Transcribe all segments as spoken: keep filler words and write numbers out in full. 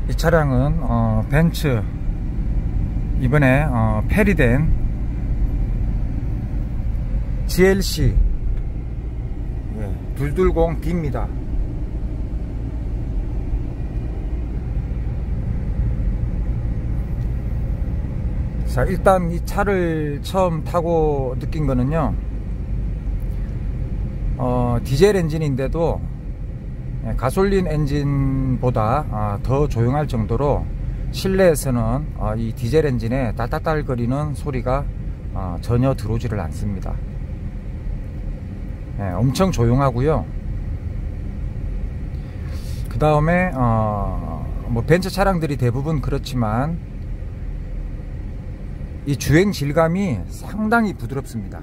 이 차량은 어, 벤츠 이번에 어, 페리된 지엘씨 예, 이백이십 디입니다. 자, 일단 이 차를 처음 타고 느낀 거는요, 어, 디젤 엔진인데도 가솔린 엔진보다 어, 더 조용할 정도로 실내에서는 어, 이 디젤 엔진의 딸딸딸거리는 소리가 어, 전혀 들어오지를 않습니다. 예, 엄청 조용하고요. 그 다음에 어, 뭐 벤츠 차량들이 대부분 그렇지만 이 주행 질감이 상당히 부드럽습니다.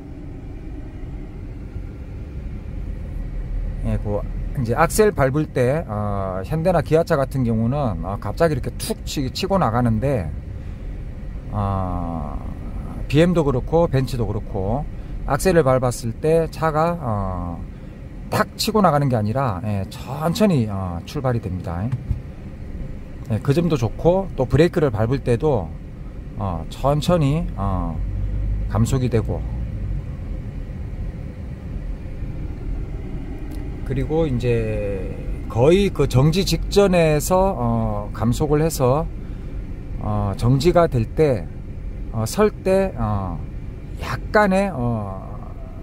예, 그 이제 악셀 밟을 때 어, 현대나 기아차 같은 경우는 어, 갑자기 이렇게 툭 치, 치고 나가는데 어, 비엠도 그렇고 벤츠도 그렇고 악셀을 밟았을 때 차가 어, 탁 치고 나가는 게 아니라 예, 천천히 어, 출발이 됩니다. 예, 그 점도 좋고, 또 브레이크를 밟을 때도 어, 천천히 어, 감속이 되고, 그리고 이제 거의 그 정지 직전에서 어, 감속을 해서 어, 정지가 될 때 어, 설 때 어, 약간의 어,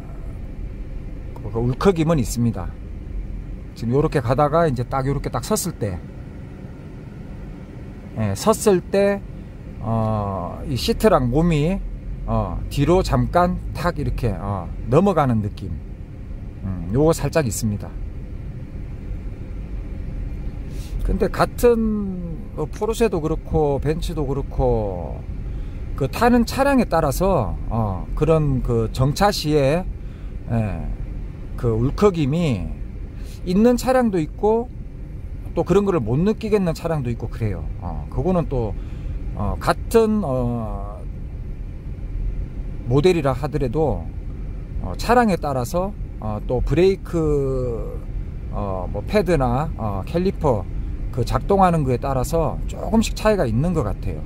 그 울컥임은 있습니다. 지금 요렇게 가다가 이제 딱 요렇게 딱 섰을 때, 예, 섰을 때 어, 이 시트랑 몸이 어, 뒤로 잠깐 탁 이렇게 어, 넘어가는 느낌, 음, 요거 살짝 있습니다. 근데 같은 어, 포르쉐도 그렇고 벤츠도 그렇고 그 타는 차량에 따라서 어, 그런 그 정차 시에 예, 그 울컥임이 있는 차량도 있고, 또 그런 거를 못 느끼겠는 차량도 있고 그래요. 어, 그거는 또 어, 같은 어, 모델이라 하더라도 어, 차량에 따라서 어, 또 브레이크 어, 뭐 패드나 어, 캘리퍼 그 작동하는 거에 따라서 조금씩 차이가 있는 것 같아요.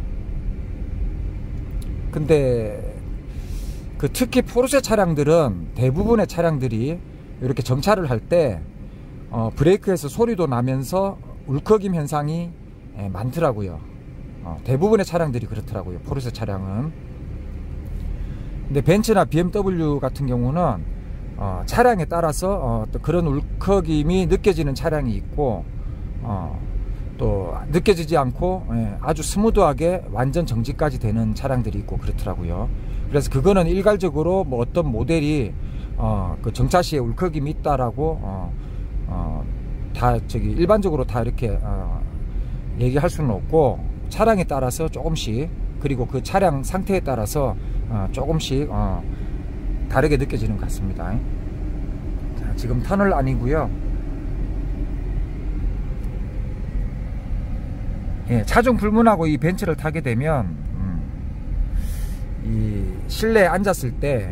근데 그 특히 포르쉐 차량들은 대부분의 차량들이 이렇게 정차를 할 때 어, 브레이크에서 소리도 나면서 울컥임 현상이 예, 많더라고요. 어, 대부분의 차량들이 그렇더라고요, 포르쉐 차량은. 근데 벤츠나 비엠더블유 같은 경우는 어, 차량에 따라서 어, 또 그런 울컥임이 느껴지는 차량이 있고, 어, 또 느껴지지 않고 예, 아주 스무드하게 완전 정지까지 되는 차량들이 있고 그렇더라고요. 그래서 그거는 일괄적으로 뭐 어떤 모델이 어, 그 정차 시에 울컥임이 있다라고 어, 어, 다 저기 일반적으로 다 이렇게 어, 얘기할 수는 없고, 차량에 따라서 조금씩, 그리고 그 차량 상태에 따라서 어, 조금씩 어, 다르게 느껴지는 것 같습니다. 자, 지금 터널 아니고요. 예, 차종 불문하고 이 벤츠를 타게 되면 음, 이 실내에 앉았을 때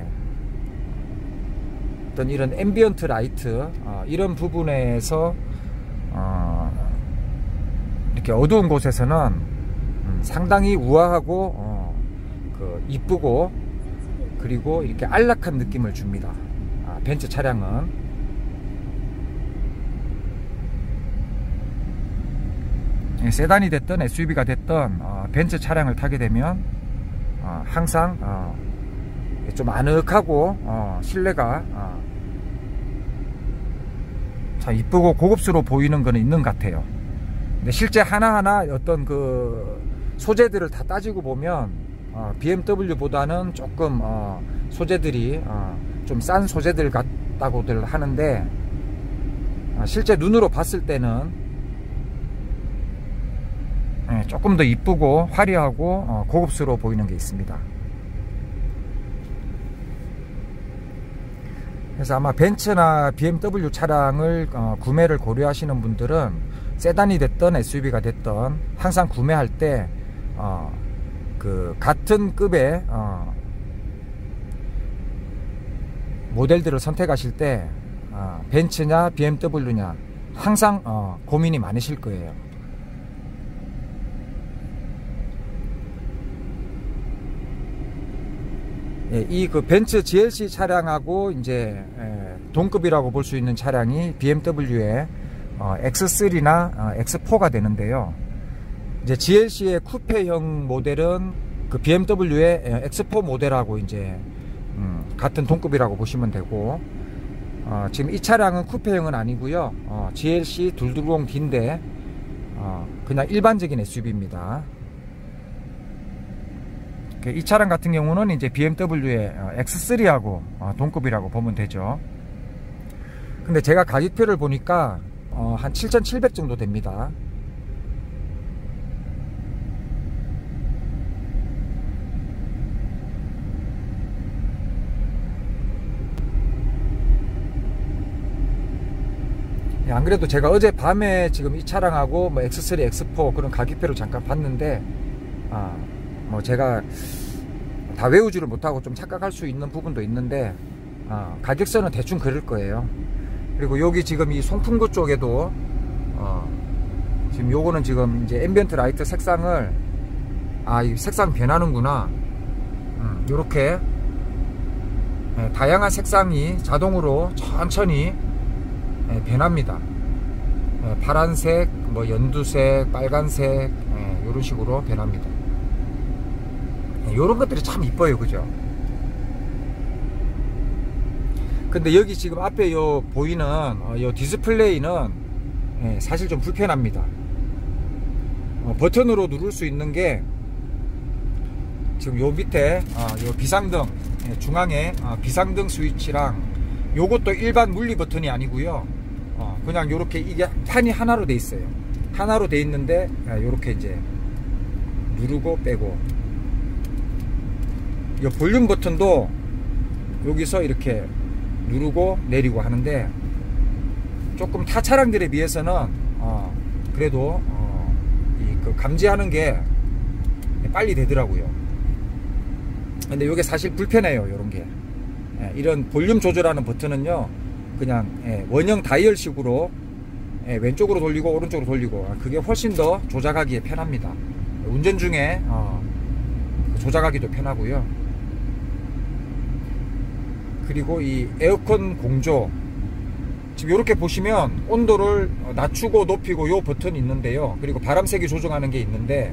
어떤 이런 앰비언트 라이트 어, 이런 부분에서 어, 이렇게 어두운 곳에서는 음, 상당히 우아하고 어, 그 이쁘고, 그리고 이렇게 안락한 느낌을 줍니다. 아, 벤츠 차량은. 예, 세단이 됐든 에스유브이가 됐든 어, 벤츠 차량을 타게 되면 어, 항상 어, 좀 아늑하고 어, 실내가 어, 참 이쁘고 고급스러워 보이는 거는 있는 것 같아요. 근데 실제 하나하나 어떤 그 소재들을 다 따지고 보면 어, 비엠더블유보다는 조금 어, 소재들이 어, 좀 싼 소재들 같다고들 하는데, 어, 실제 눈으로 봤을 때는 예, 조금 더 이쁘고 화려하고 어, 고급스러워 보이는 게 있습니다. 그래서 아마 벤츠나 비엠더블유 차량을 어, 구매를 고려하시는 분들은 세단이 됐든 에스유브이가 됐든 항상 구매할 때 어, 그 같은 급의 어, 모델들을 선택하실 때 어, 벤츠냐 비엠더블유냐 항상 어, 고민이 많으실 거예요. 예, 이 그 벤츠 지엘씨 차량하고 이제 예, 동급이라고 볼 수 있는 차량이 비엠더블유의 어, 엑스 쓰리나 어, 엑스 포가 되는데요. 이제 지엘씨의 쿠페형 모델은 그 비엠더블유의 엑스 포 모델하고 이제 음, 같은 동급이라고 보시면 되고, 어, 지금 이 차량은 쿠페형은 아니고요. 어, 지엘씨 이백이십 디인데 어, 그냥 일반적인 에스유브이입니다. 이 차량 같은 경우는 이제 비엠더블유의 엑스 쓰리하고 동급이라고 보면 되죠. 근데 제가 가격표를 보니까 한 칠천칠백 정도 됩니다. 안 그래도 제가 어제 밤에 지금 이 차량하고 뭐 엑스 쓰리, 엑스 포 그런 가격표를 잠깐 봤는데, 아, 뭐 제가 다 외우지를 못하고 좀 착각할 수 있는 부분도 있는데, 어, 가격선은 대충 그럴 거예요. 그리고 여기 지금 이 송풍구 쪽에도 어, 지금 요거는 지금 이제 앰비언트 라이트 색상을, 아, 이 색상 변하는구나. 음, 요렇게 예, 다양한 색상이 자동으로 천천히 예, 변합니다. 예, 파란색, 뭐 연두색, 빨간색, 예, 요런 식으로 변합니다. 이런 것들이 참 이뻐요, 그죠? 근데 여기 지금 앞에 요 보이는 어, 요 디스플레이는 예, 사실 좀 불편합니다. 어, 버튼으로 누를 수 있는 게 지금 요 밑에 어, 요 비상등, 예, 중앙에 어, 비상등 스위치랑 요것도 일반 물리 버튼이 아니고요. 어, 그냥 요렇게 이게 판이 하나로 돼 있어요. 하나로 돼 있는데 예, 요렇게 이제 누르고 빼고, 이 볼륨 버튼도 여기서 이렇게 누르고 내리고 하는데 조금 타 차량들에 비해서는 어 그래도 어 이 그 감지하는 게 빨리 되더라고요. 근데 이게 사실 불편해요. 요런 게 예, 이런 볼륨 조절하는 버튼은요 그냥 예, 원형 다이얼식으로 예, 왼쪽으로 돌리고 오른쪽으로 돌리고, 그게 훨씬 더 조작하기에 편합니다. 운전 중에 어 조작하기도 편하고요. 그리고 이 에어컨 공조, 지금 이렇게 보시면 온도를 낮추고 높이고 요 버튼이 있는데요. 그리고 바람 세기 조정하는 게 있는데,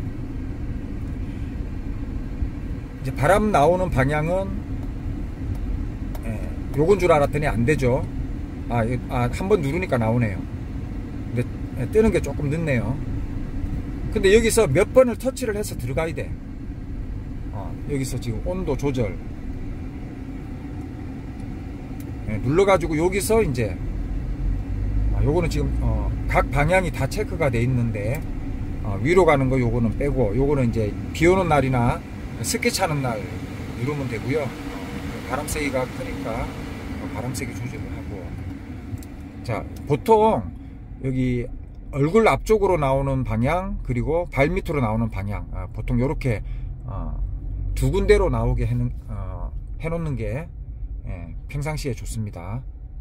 이제 바람 나오는 방향은 예, 요건 줄 알았더니 안 되죠. 아, 아, 한번 누르니까 나오네요. 근데 예, 뜨는 게 조금 늦네요. 근데 여기서 몇 번을 터치를 해서 들어가야 돼. 어, 여기서 지금 온도 조절 예, 눌러가지고 여기서 이제 아, 요거는 지금 어, 각 방향이 다 체크가 돼 있는데, 어, 위로 가는 거 요거는 빼고, 요거는 이제 비 오는 날이나 습기 차는 날 누르면 되고요. 어, 바람 세기가 크니까 어, 바람 세기 조절을 하고, 자, 보통 여기 얼굴 앞쪽으로 나오는 방향 그리고 발 밑으로 나오는 방향, 어, 보통 요렇게 어, 두 군데로 나오게 해놓, 어, 해놓는 게 예, 평상시에 좋습니다.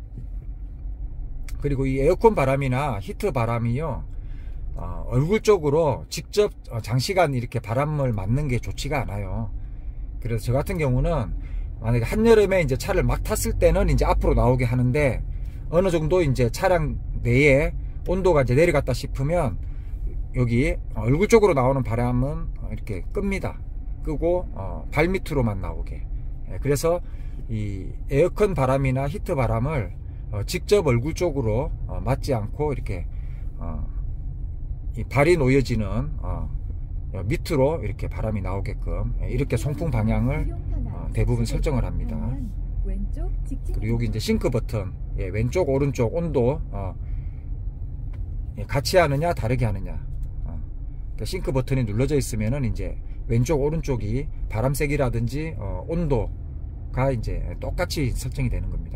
그리고 이 에어컨 바람이나 히트 바람이요, 어, 얼굴 쪽으로 직접 어, 장시간 이렇게 바람을 맞는 게 좋지가 않아요. 그래서 저 같은 경우는 만약에 한여름에 이제 차를 막 탔을 때는 이제 앞으로 나오게 하는데, 어느 정도 이제 차량 내에 온도가 이제 내려갔다 싶으면 여기 얼굴 쪽으로 나오는 바람은 이렇게 끕니다. 끄고 어, 발 밑으로만 나오게. 예, 그래서 이 에어컨 바람이나 히트 바람을 어, 직접 얼굴 쪽으로 어, 맞지 않고 이렇게 어, 이 발이 놓여지는 어, 밑으로 이렇게 바람이 나오게끔 예, 이렇게 송풍 방향을 어, 대부분 설정을 합니다. 그리고 여기 이제 싱크 버튼, 예, 왼쪽 오른쪽 온도 어, 예, 같이 하느냐 다르게 하느냐, 어, 그러니까 싱크 버튼이 눌러져 있으면은 이제 왼쪽 오른쪽이 바람 세기라든지 어, 온도가 이제 똑같이 설정이 되는 겁니다.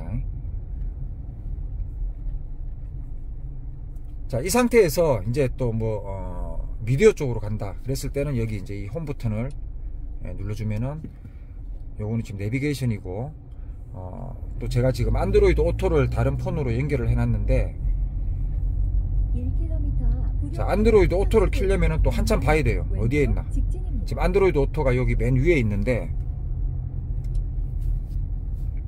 자, 이 상태에서 이제 또 뭐 어, 미디어 쪽으로 간다 그랬을 때는 여기 이제 이 홈 버튼을 예, 눌러주면은 요거는 지금 내비게이션이고, 어, 또 제가 지금 안드로이드 오토를 다른 폰으로 연결을 해놨는데, 자, 안드로이드 오토를 켜려면은 또 한참 봐야 돼요. 어디에 있나. 지금 안드로이드 오토가 여기 맨 위에 있는데,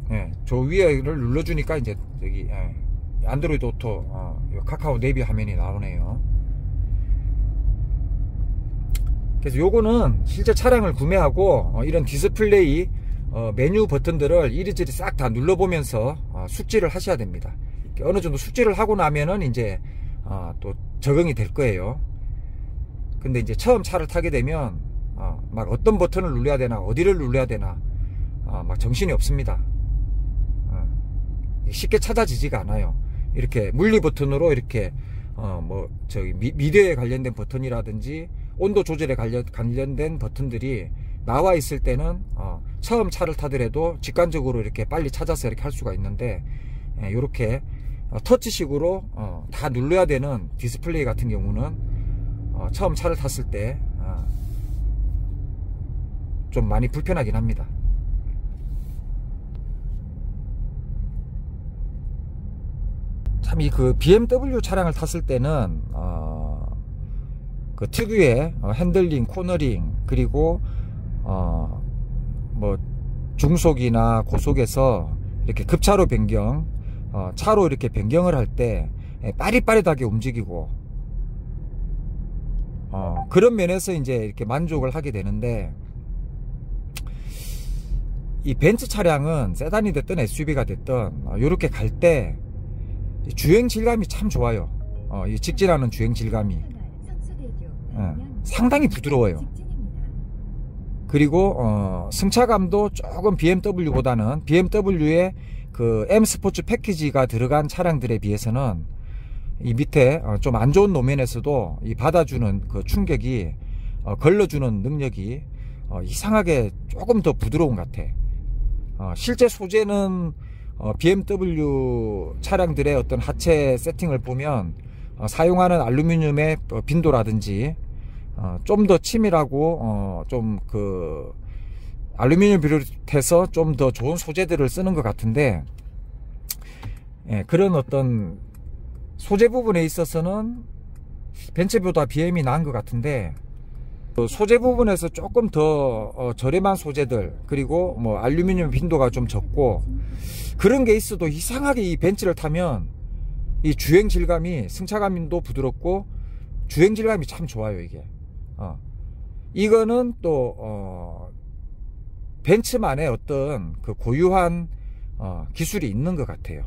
예, 저 위에를 눌러주니까 이제 여기 예, 안드로이드 오토 어, 카카오 내비 화면이 나오네요. 그래서 요거는 실제 차량을 구매하고 어, 이런 디스플레이 어, 메뉴 버튼들을 이리저리 싹 다 눌러보면서 어, 숙지를 하셔야 됩니다. 어느 정도 숙지를 하고 나면은 이제 어, 또 적응이 될 거예요. 근데 이제 처음 차를 타게 되면 어, 막 어떤 버튼을 눌러야 되나 어디를 눌러야 되나 어, 막 정신이 없습니다. 어, 쉽게 찾아지지가 않아요. 이렇게 물리 버튼으로 이렇게 어, 뭐 저기 미, 미디어에 관련된 버튼이라든지 온도 조절에 관련, 관련된 버튼들이 나와 있을 때는 어, 처음 차를 타더라도 직관적으로 이렇게 빨리 찾아서 이렇게 할 수가 있는데 예, 이렇게 어, 터치식으로 어, 다 눌러야 되는 디스플레이 같은 경우는 어, 처음 차를 탔을 때 어, 좀 많이 불편하긴 합니다. 참 이 그 비엠더블유 차량을 탔을 때는 어, 그 특유의 어, 핸들링, 코너링 그리고 어, 뭐 중속이나 고속에서 이렇게 급차로 변경, 어, 차로 이렇게 변경을 할 때 빠릿빠릿하게 움직이고 어, 그런 면에서 이제 이렇게 만족을 하게 되는데 이 벤츠 차량은 세단이 됐든 에스유브이가 됐든 어, 이렇게 갈 때 주행 질감이 참 좋아요. 어, 이 직진하는 주행 질감이 어, 상당히 부드러워요. 그리고 어, 승차감도 조금 비엠더블유보다는 비엠더블유의 그 M 스포츠 패키지가 들어간 차량들에 비해서는 이 밑에 어, 좀 안 좋은 노면에서도 이 받아주는 그 충격이 어, 걸러주는 능력이 어, 이상하게 조금 더 부드러운 것 같아. 어, 실제 소재는 어, 비엠더블유 차량들의 어떤 하체 세팅을 보면 어, 사용하는 알루미늄의 빈도라든지 어, 좀 더 치밀하고 어, 좀 그 알루미늄 비롯해서 좀 더 좋은 소재들을 쓰는 것 같은데 예, 그런 어떤 소재 부분에 있어서는 벤츠보다 비엠이 나은 것 같은데 소재 부분에서 조금 더 어, 저렴한 소재들 그리고 뭐 알루미늄 빈도가 좀 적고 그런 게 있어도 이상하게 이 벤츠를 타면 이 주행 질감이 승차감도 부드럽고 주행 질감이 참 좋아요. 이게 어. 이거는 또 어, 벤츠만의 어떤 그 고유한 어, 기술이 있는 것 같아요.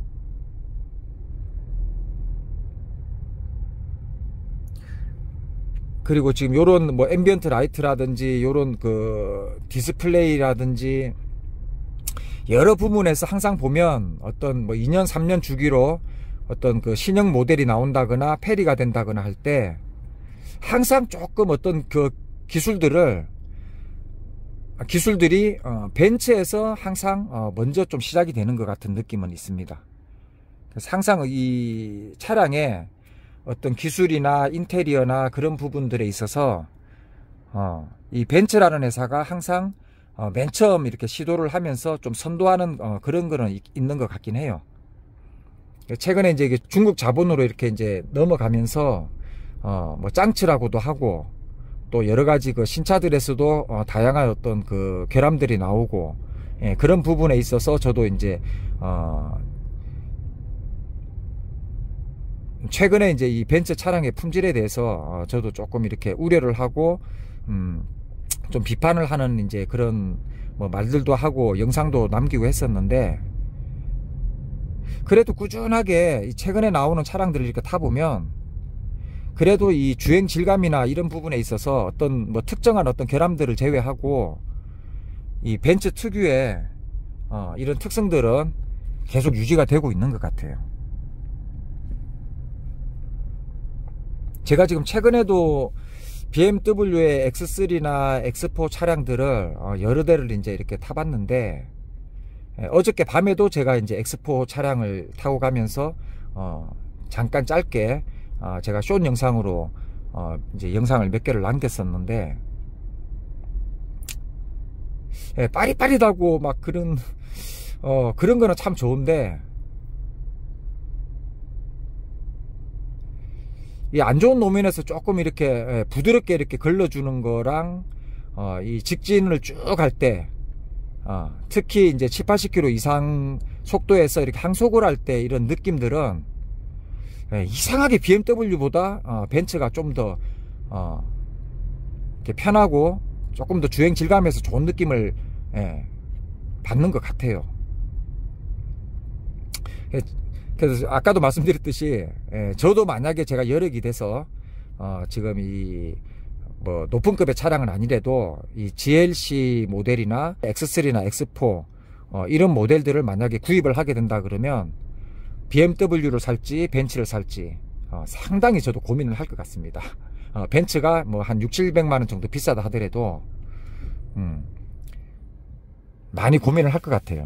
그리고 지금 요런 뭐 앰비언트 라이트라든지 요런 그 디스플레이라든지 여러 부분에서 항상 보면 어떤 뭐 이 년 삼 년 주기로 어떤 그 신형 모델이 나온다거나 페리가 된다거나 할 때 항상 조금 어떤 그 기술들을 기술들이 어 벤츠에서 항상 어 먼저 좀 시작이 되는 것 같은 느낌은 있습니다. 그래서 항상 이 차량에 어떤 기술이나 인테리어나 그런 부분들에 있어서 어, 이 벤츠라는 회사가 항상 어, 맨 처음 이렇게 시도를 하면서 좀 선도하는 어, 그런 거는 있, 있는 것 같긴 해요. 최근에 이제 이게 중국 자본으로 이렇게 이제 넘어가면서 어, 뭐 짱츠라고도 하고 또 여러 가지 그 신차들에서도 어, 다양한 어떤 그 결함들이 나오고 예, 그런 부분에 있어서 저도 이제 어, 최근에 이제 이 벤츠 차량의 품질에 대해서 어 저도 조금 이렇게 우려를 하고 음 좀 비판을 하는 이제 그런 뭐 말들도 하고 영상도 남기고 했었는데 그래도 꾸준하게 최근에 나오는 차량들을 이렇게 타보면 그래도 이 주행 질감이나 이런 부분에 있어서 어떤 뭐 특정한 어떤 결함들을 제외하고 이 벤츠 특유의 어 이런 특성들은 계속 유지가 되고 있는 것 같아요. 제가 지금 최근에도 비엠더블유의 엑스 쓰리나 엑스 포 차량들을 여러 대를 이제 이렇게 타봤는데 어저께 밤에도 제가 이제 엑스 포 차량을 타고 가면서 어 잠깐 짧게 어 제가 숏 영상으로 어 이제 영상을 몇 개를 남겼었는데 예, 빠릿빠릿하고 막 그런 어 그런 거는 참 좋은데 이 안 좋은 노면에서 조금 이렇게 부드럽게 이렇게 걸러주는 거랑 어, 이 직진을 쭉 갈 때 어, 특히 이제 칠, 팔십 킬로미터 이상 속도에서 이렇게 항속을 할 때 이런 느낌들은 예, 이상하게 비엠더블유보다 어, 벤츠가 좀 더 어, 이렇게 편하고 조금 더 주행 질감에서 좋은 느낌을 예, 받는 것 같아요. 그래서 아까도 말씀드렸듯이 예, 저도 만약에 제가 여력이 돼서 어, 지금 이 뭐 높은 급의 차량은 아니래도 이 지엘씨 모델이나 엑스쓰리나 엑스포 어, 이런 모델들을 만약에 구입을 하게 된다 그러면 비엠더블유를 살지 벤츠를 살지 어, 상당히 저도 고민을 할 것 같습니다. 어, 벤츠가 뭐 한 육칠백만 원 정도 비싸다 하더라도 음, 많이 고민을 할 것 같아요.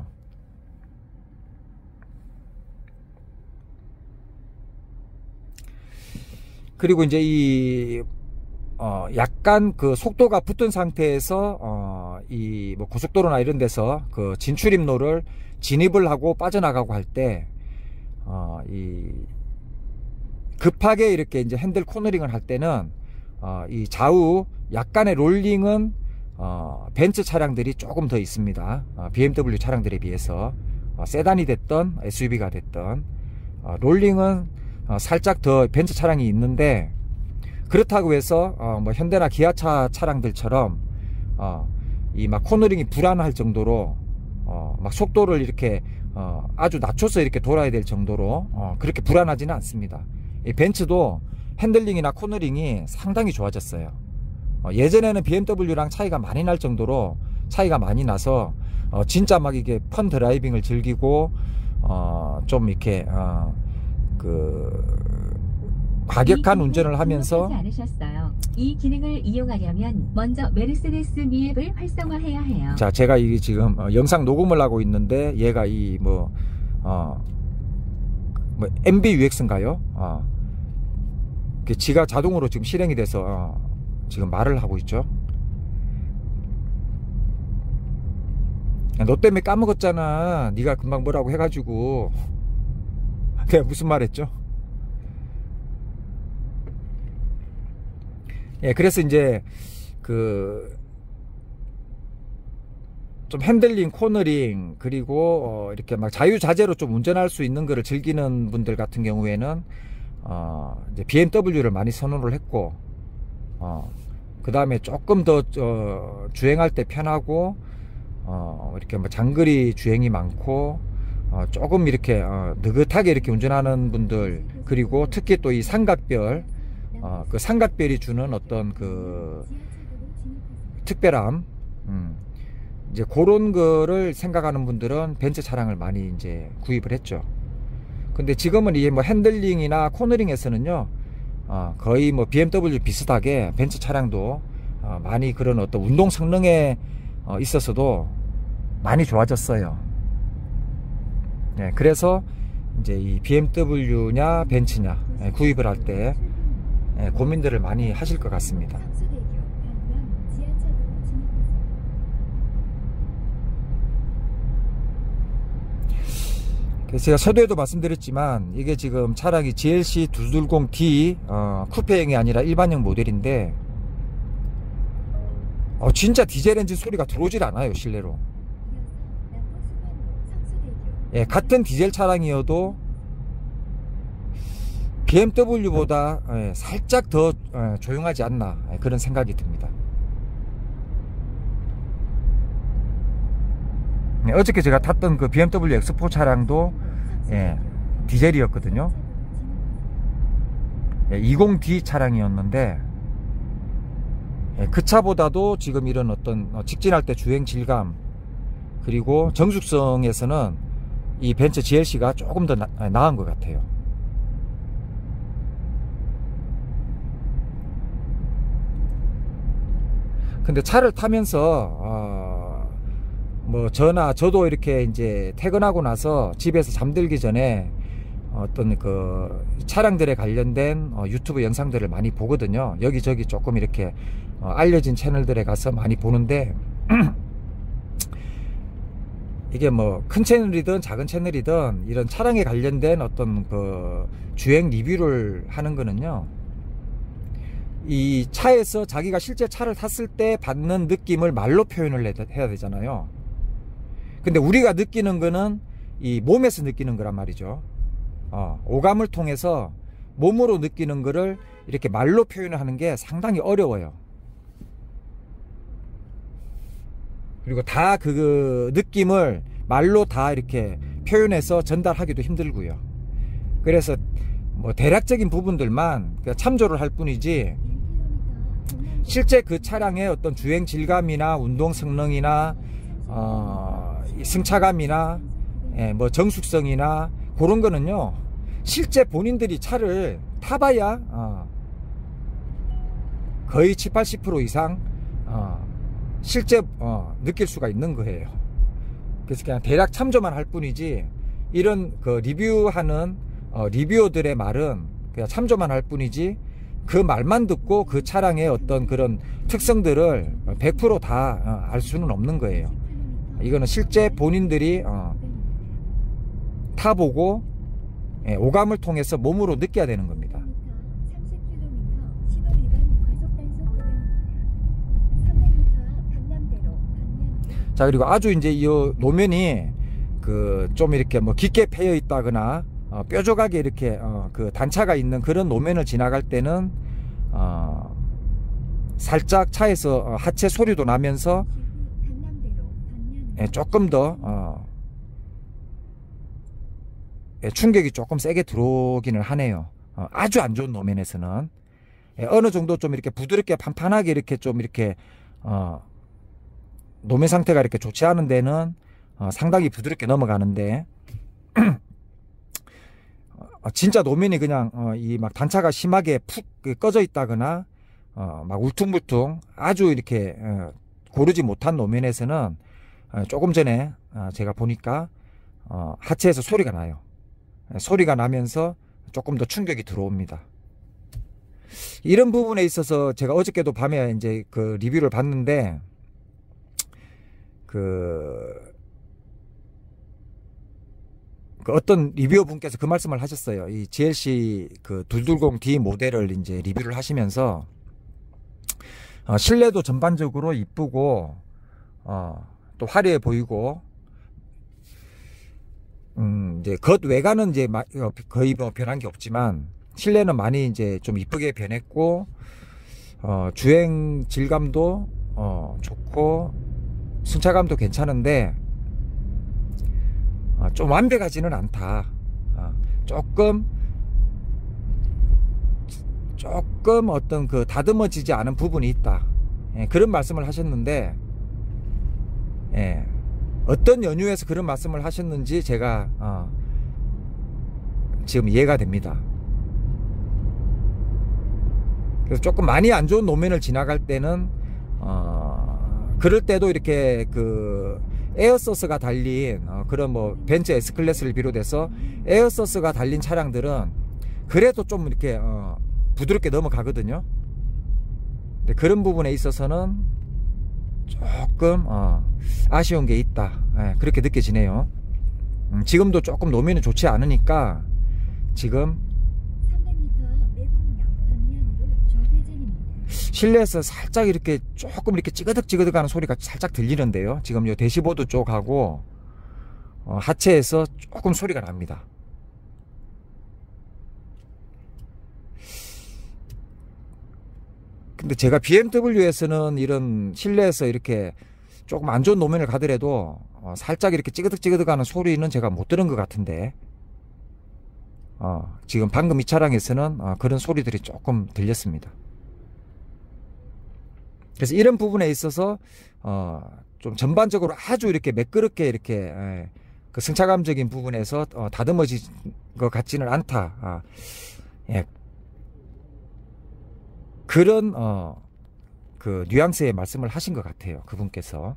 그리고 이제 이 어, 약간 그 속도가 붙은 상태에서 어, 이 뭐 고속도로나 이런 데서 그 진출입로를 진입을 하고 빠져나가고 할 때 어, 이 급하게 이렇게 이제 핸들 코너링을 할 때는 어, 이 좌우 약간의 롤링은 어, 벤츠 차량들이 조금 더 있습니다. 어, 비엠더블유 차량들에 비해서 어, 세단이 됐던 에스유브이가 됐던 어, 롤링은 어, 살짝 더 벤츠 차량이 있는데, 그렇다고 해서 어, 뭐 현대나 기아차 차량들처럼 어, 이 막 코너링이 불안할 정도로 어, 막 속도를 이렇게 어, 아주 낮춰서 이렇게 돌아야 될 정도로 어, 그렇게 불안하지는 않습니다. 이 벤츠도 핸들링이나 코너링이 상당히 좋아졌어요. 어, 예전에는 비엠더블유랑 차이가 많이 날 정도로 차이가 많이 나서 어, 진짜 막 이게 펀 드라이빙을 즐기고 어, 좀 이렇게 어, 그 과격한 운전을 하면서 이 기능을 이용하려면 먼저 메르세데스 미앱을 활성화해야 해요. 자, 제가 이게 지금 어, 영상 녹음을 하고 있는데 얘가 이 뭐 어, 뭐 엠비유엑스인가요? 어, 지가 자동으로 지금 실행이 돼서 어, 지금 말을 하고 있죠. 너 때문에 까먹었잖아. 네가 금방 뭐라고 해가지고. 내가 무슨 말 했죠? 예, 그래서 이제 그 좀 핸들링, 코너링, 그리고 어 이렇게 막 자유자재로 좀 운전할 수 있는 거를 즐기는 분들 같은 경우에는 어 이제 비엠더블유를 많이 선호를 했고, 어 그 다음에 조금 더 어 주행할 때 편하고 어 이렇게 뭐 장거리 주행이 많고 어 조금 이렇게 어 느긋하게 이렇게 운전하는 분들, 그리고 특히 또 이 삼각별 어 그 삼각별이 주는 어떤 그 특별함, 음 이제 그런 거를 생각하는 분들은 벤츠 차량을 많이 이제 구입을 했죠. 근데 지금은 이 뭐 핸들링이나 코너링에서는요, 어, 거의 뭐 비엠더블유 비슷하게 벤츠 차량도 어, 많이 그런 어떤 운동 성능에 어, 있어서도 많이 좋아졌어요. 네, 그래서 이제 이 비엠더블유냐 벤츠냐 예, 구입을 할 때 예, 고민들을 많이 하실 것 같습니다. 제가 서두에도 말씀드렸지만 이게 지금 차량이 지엘씨 이백이십 디 어, 쿠페형이 아니라 일반형 모델인데 어, 진짜 디젤 엔진 소리가 들어오질 않아요, 실내로. 예, 같은 디젤 차량이어도 비엠더블유보다 예, 살짝 더 예, 조용하지 않나, 예, 그런 생각이 듭니다. 네, 어저께 제가 탔던 그 비엠더블유 엑스포 차량도 예, 디젤이었거든요. 예, 이십 디 차량이었는데 예, 그 차보다도 지금 이런 어떤 직진할 때 주행 질감, 그리고 정숙성에서는 이 벤츠 지엘씨가 조금 더 나, 나은 것 같아요. 근데 차를 타면서 어, 뭐 저나 저도 이렇게 이제 퇴근하고 나서 집에서 잠들기 전에 어떤 그 차량들에 관련된 어, 유튜브 영상들을 많이 보거든요. 여기저기 조금 이렇게 어, 알려진 채널들에 가서 많이 보는데 이게 뭐 큰 채널이든 작은 채널이든 이런 차량에 관련된 어떤 그 주행 리뷰를 하는 거는요, 이 차에서 자기가 실제 차를 탔을 때 받는 느낌을 말로 표현을 해야 되잖아요. 근데 우리가 느끼는 거는 이 몸에서 느끼는 거란 말이죠. 어, 오감을 통해서 몸으로 느끼는 거를 이렇게 말로 표현을 하는 게 상당히 어려워요. 그리고 다 그 느낌을 말로 다 이렇게 표현해서 전달하기도 힘들고요. 그래서 뭐 대략적인 부분들만 참조를 할 뿐이지, 실제 그 차량의 어떤 주행 질감이나 운동 성능이나 어, 승차감이나 예, 뭐 정숙성이나 그런 거는요, 실제 본인들이 차를 타봐야 어, 거의 칠십, 팔십 퍼센트 이상 어, 실제 어, 느낄 수가 있는 거예요. 그래서 그냥 대략 참조만 할 뿐이지, 이런 그 리뷰하는 어, 리뷰어들의 말은 그냥 참조만 할 뿐이지, 그 말만 듣고 그 차량의 어떤 그런 특성들을 백 퍼센트 다 알 수는 없는 거예요. 이거는 실제 본인들이 어, 타보고 예, 오감을 통해서 몸으로 느껴야 되는 겁니다. 자, 그리고 아주 이제 이 노면이 그 좀 이렇게 뭐 깊게 패여 있다거나 어, 뾰족하게 이렇게 어, 그 단차가 있는 그런 노면을 지나갈 때는 어, 살짝 차에서 어, 하체 소리도 나면서 예, 조금 더 어, 예, 충격이 조금 세게 들어오기는 하네요. 어, 아주 안 좋은 노면에서는 예, 어느 정도 좀 이렇게 부드럽게 판판하게 이렇게 좀 이렇게 어, 노면 상태가 이렇게 좋지 않은 데는 어, 상당히 부드럽게 넘어가는데 어, 진짜 노면이 그냥 어, 이 막 단차가 심하게 푹 꺼져 있다거나 어, 막 울퉁불퉁 아주 이렇게 어, 고르지 못한 노면에서는 어, 조금 전에 어, 제가 보니까 어, 하체에서 소리가 나요. 소리가 나면서 조금 더 충격이 들어옵니다. 이런 부분에 있어서 제가 어저께도 밤에 이제 그 리뷰를 봤는데, 그, 그 어떤 리뷰어 분께서 그 말씀을 하셨어요. 이 지엘씨 그 이백이십 디 모델을 이제 리뷰를 하시면서 어, 실내도 전반적으로 이쁘고 어, 또 화려해 보이고, 음, 이제 겉 외관은 이제 거의 뭐 변한 게 없지만 실내는 많이 이제 좀 이쁘게 변했고, 어, 주행 질감도 어, 좋고 승차감도 괜찮은데 어, 좀 완벽하지는 않다. 어, 조금 조금 어떤 그 다듬어지지 않은 부분이 있다. 예, 그런 말씀을 하셨는데, 예, 어떤 연유에서 그런 말씀을 하셨는지 제가 어, 지금 이해가 됩니다. 그래서 조금 많이 안 좋은 노면을 지나갈 때는 어, 그럴 때도 이렇게 그 에어서스가 달린 어, 그런 뭐 벤츠 S클래스를 비롯해서 에어서스가 달린 차량들은 그래도 좀 이렇게 어, 부드럽게 넘어가거든요. 근데 그런 부분에 있어서는 조금 어, 아쉬운 게 있다. 예, 그렇게 느껴지네요. 음, 지금도 조금 노면이 좋지 않으니까 지금 실내에서 살짝 이렇게 조금 이렇게 찌그덕찌그덕 하는 소리가 살짝 들리는데요. 지금 요 대시보드 쪽하고 어, 하체에서 조금 소리가 납니다. 근데 제가 비엠더블유에서는 이런 실내에서 이렇게 조금 안 좋은 노면을 가더라도 어, 살짝 이렇게 찌그덕찌그덕 하는 소리는 제가 못 들은 것 같은데, 어, 지금 방금 이 차량에서는 어, 그런 소리들이 조금 들렸습니다. 그래서 이런 부분에 있어서 어, 좀 전반적으로 아주 이렇게 매끄럽게 이렇게 에, 그 승차감적인 부분에서 어, 다듬어진 것 같지는 않다. 아, 예. 그런 어, 그 뉘앙스의 말씀을 하신 것 같아요, 그분께서.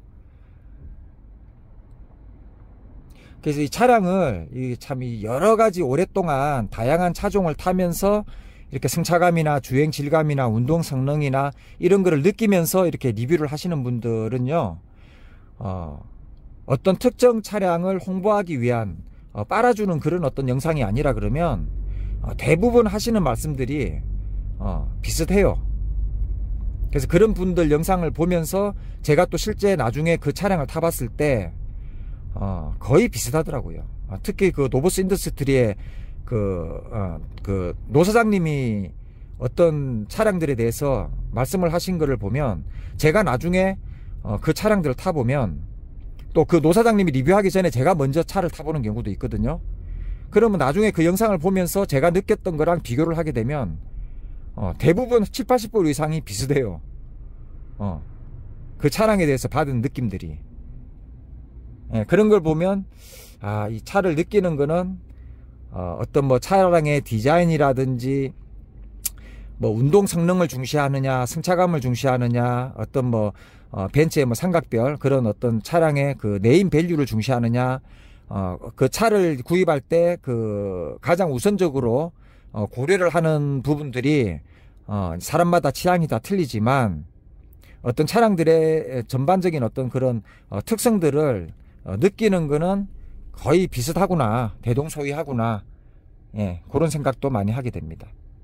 그래서 이 차량을 이 참 이 여러 가지 오랫동안 다양한 차종을 타면서 이렇게 승차감이나 주행 질감이나 운동 성능이나 이런 거를 느끼면서 이렇게 리뷰를 하시는 분들은요, 어, 어떤 특정 차량을 홍보하기 위한 어, 빨아주는 그런 어떤 영상이 아니라 그러면 어, 대부분 하시는 말씀들이 어, 비슷해요. 그래서 그런 분들 영상을 보면서 제가 또 실제 나중에 그 차량을 타봤을 때 어, 거의 비슷하더라고요. 어, 특히 그 노보스 인더스트리의 그, 어, 그 노사장님이 어떤 차량들에 대해서 말씀을 하신 거를 보면, 제가 나중에 어, 그 차량들을 타보면, 또 그 노사장님이 리뷰하기 전에 제가 먼저 차를 타보는 경우도 있거든요. 그러면 나중에 그 영상을 보면서 제가 느꼈던 거랑 비교를 하게 되면 어, 대부분 칠십, 팔십 퍼센트 이상이 비슷해요. 어, 그 차량에 대해서 받은 느낌들이. 예, 그런 걸 보면 아, 이 차를 느끼는 거는 어, 어떤 뭐 차량의 디자인이라든지 뭐 운동 성능을 중시하느냐, 승차감을 중시하느냐, 어떤 뭐 어, 벤츠의 뭐 삼각별 그런 어떤 차량의 그 네임 밸류를 중시하느냐, 어, 그 차를 구입할 때 그 가장 우선적으로 어, 고려를 하는 부분들이 어, 사람마다 취향이 다 틀리지만 어떤 차량들의 전반적인 어떤 그런 어, 특성들을 어, 느끼는 거는 거의 비슷하구나, 대동소이하구나, 예, 그런 생각도 많이 하게 됩니다.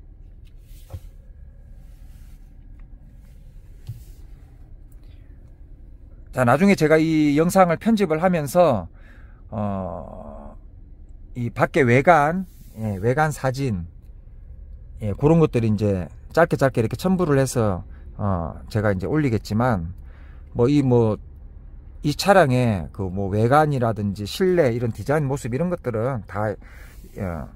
자, 나중에 제가 이 영상을 편집을 하면서 어, 이 밖에 외관, 예, 외관 사진, 예, 그런 것들이 이제 짧게 짧게 이렇게 첨부를 해서 어, 제가 이제 올리겠지만, 뭐 이 뭐 이 차량의 그 뭐 외관이라든지 실내 이런 디자인 모습 이런 것들은 다 어,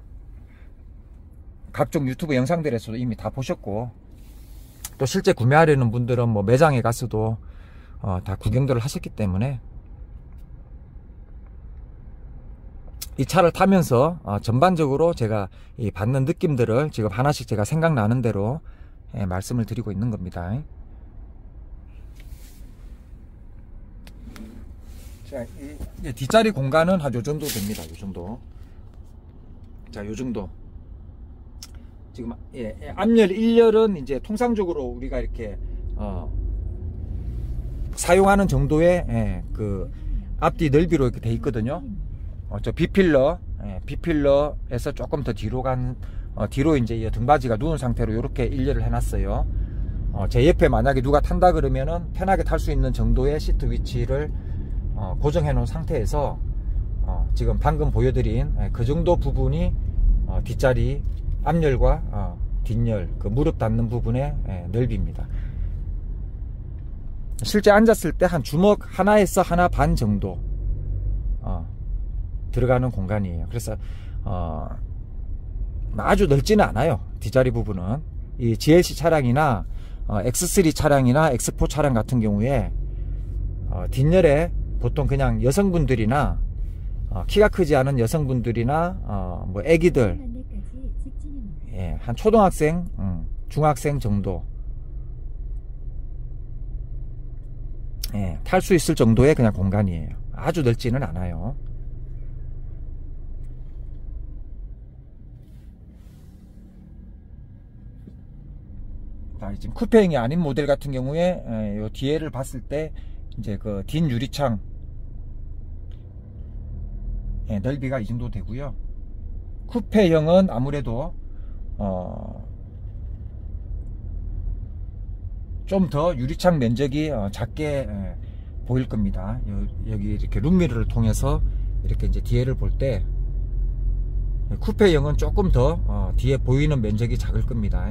각종 유튜브 영상들에서도 이미 다 보셨고, 또 실제 구매하려는 분들은 뭐 매장에 가서도 어, 다 구경들을 하셨기 때문에 이 차를 타면서 어, 전반적으로 제가 이 받는 느낌들을 지금 하나씩 제가 생각나는 대로 예, 말씀을 드리고 있는 겁니다. 자, 이, 이 뒷자리 공간은 한 요 정도 됩니다. 요 정도. 자, 요 정도. 지금 예, 앞열, 일열은 이제 통상적으로 우리가 이렇게 어, 사용하는 정도의 예, 그 앞뒤 넓이로 이렇게 돼 있거든요. 어, 저 B필러, 예, B필러에서 조금 더 뒤로 간 어, 뒤로 이제 이 등받이가 누운 상태로 이렇게 일렬을 해놨어요. 어, 제 옆에 만약에 누가 탄다 그러면은 편하게 탈 수 있는 정도의 시트 위치를 어, 고정해 놓은 상태에서 어, 지금 방금 보여드린 예, 그 정도 부분이 어, 뒷자리 앞열과 어, 뒷열 그 무릎 닿는 부분의 예, 넓이입니다. 실제 앉았을 때 한 주먹 하나에서 하나 반 정도 어, 들어가는 공간이에요. 그래서 어, 아주 넓지는 않아요. 뒷자리 부분은 이 지엘씨 차량이나 어, 엑스 쓰리 차량이나 엑스 포 차량 같은 경우에 어, 뒷열에 보통 그냥 여성분들이나 어, 키가 크지 않은 여성분들이나 어, 뭐 애기들, 예, 한 초등학생, 음, 중학생 정도 예, 탈 수 있을 정도의 그냥 공간이에요. 아주 넓지는 않아요. 자, 지금 쿠페형이 아닌 모델 같은 경우에 에, 요 뒤에를 봤을 때 이제 그 뒷 유리창 예, 넓이가 이 정도 되고요. 쿠페형은 아무래도 어, 좀 더 유리창 면적이 어, 작게 에, 보일 겁니다. 여, 여기 이렇게 룸미러를 통해서 이렇게 이제 뒤에를 볼 때 쿠페형은 조금 더 어, 뒤에 보이는 면적이 작을 겁니다.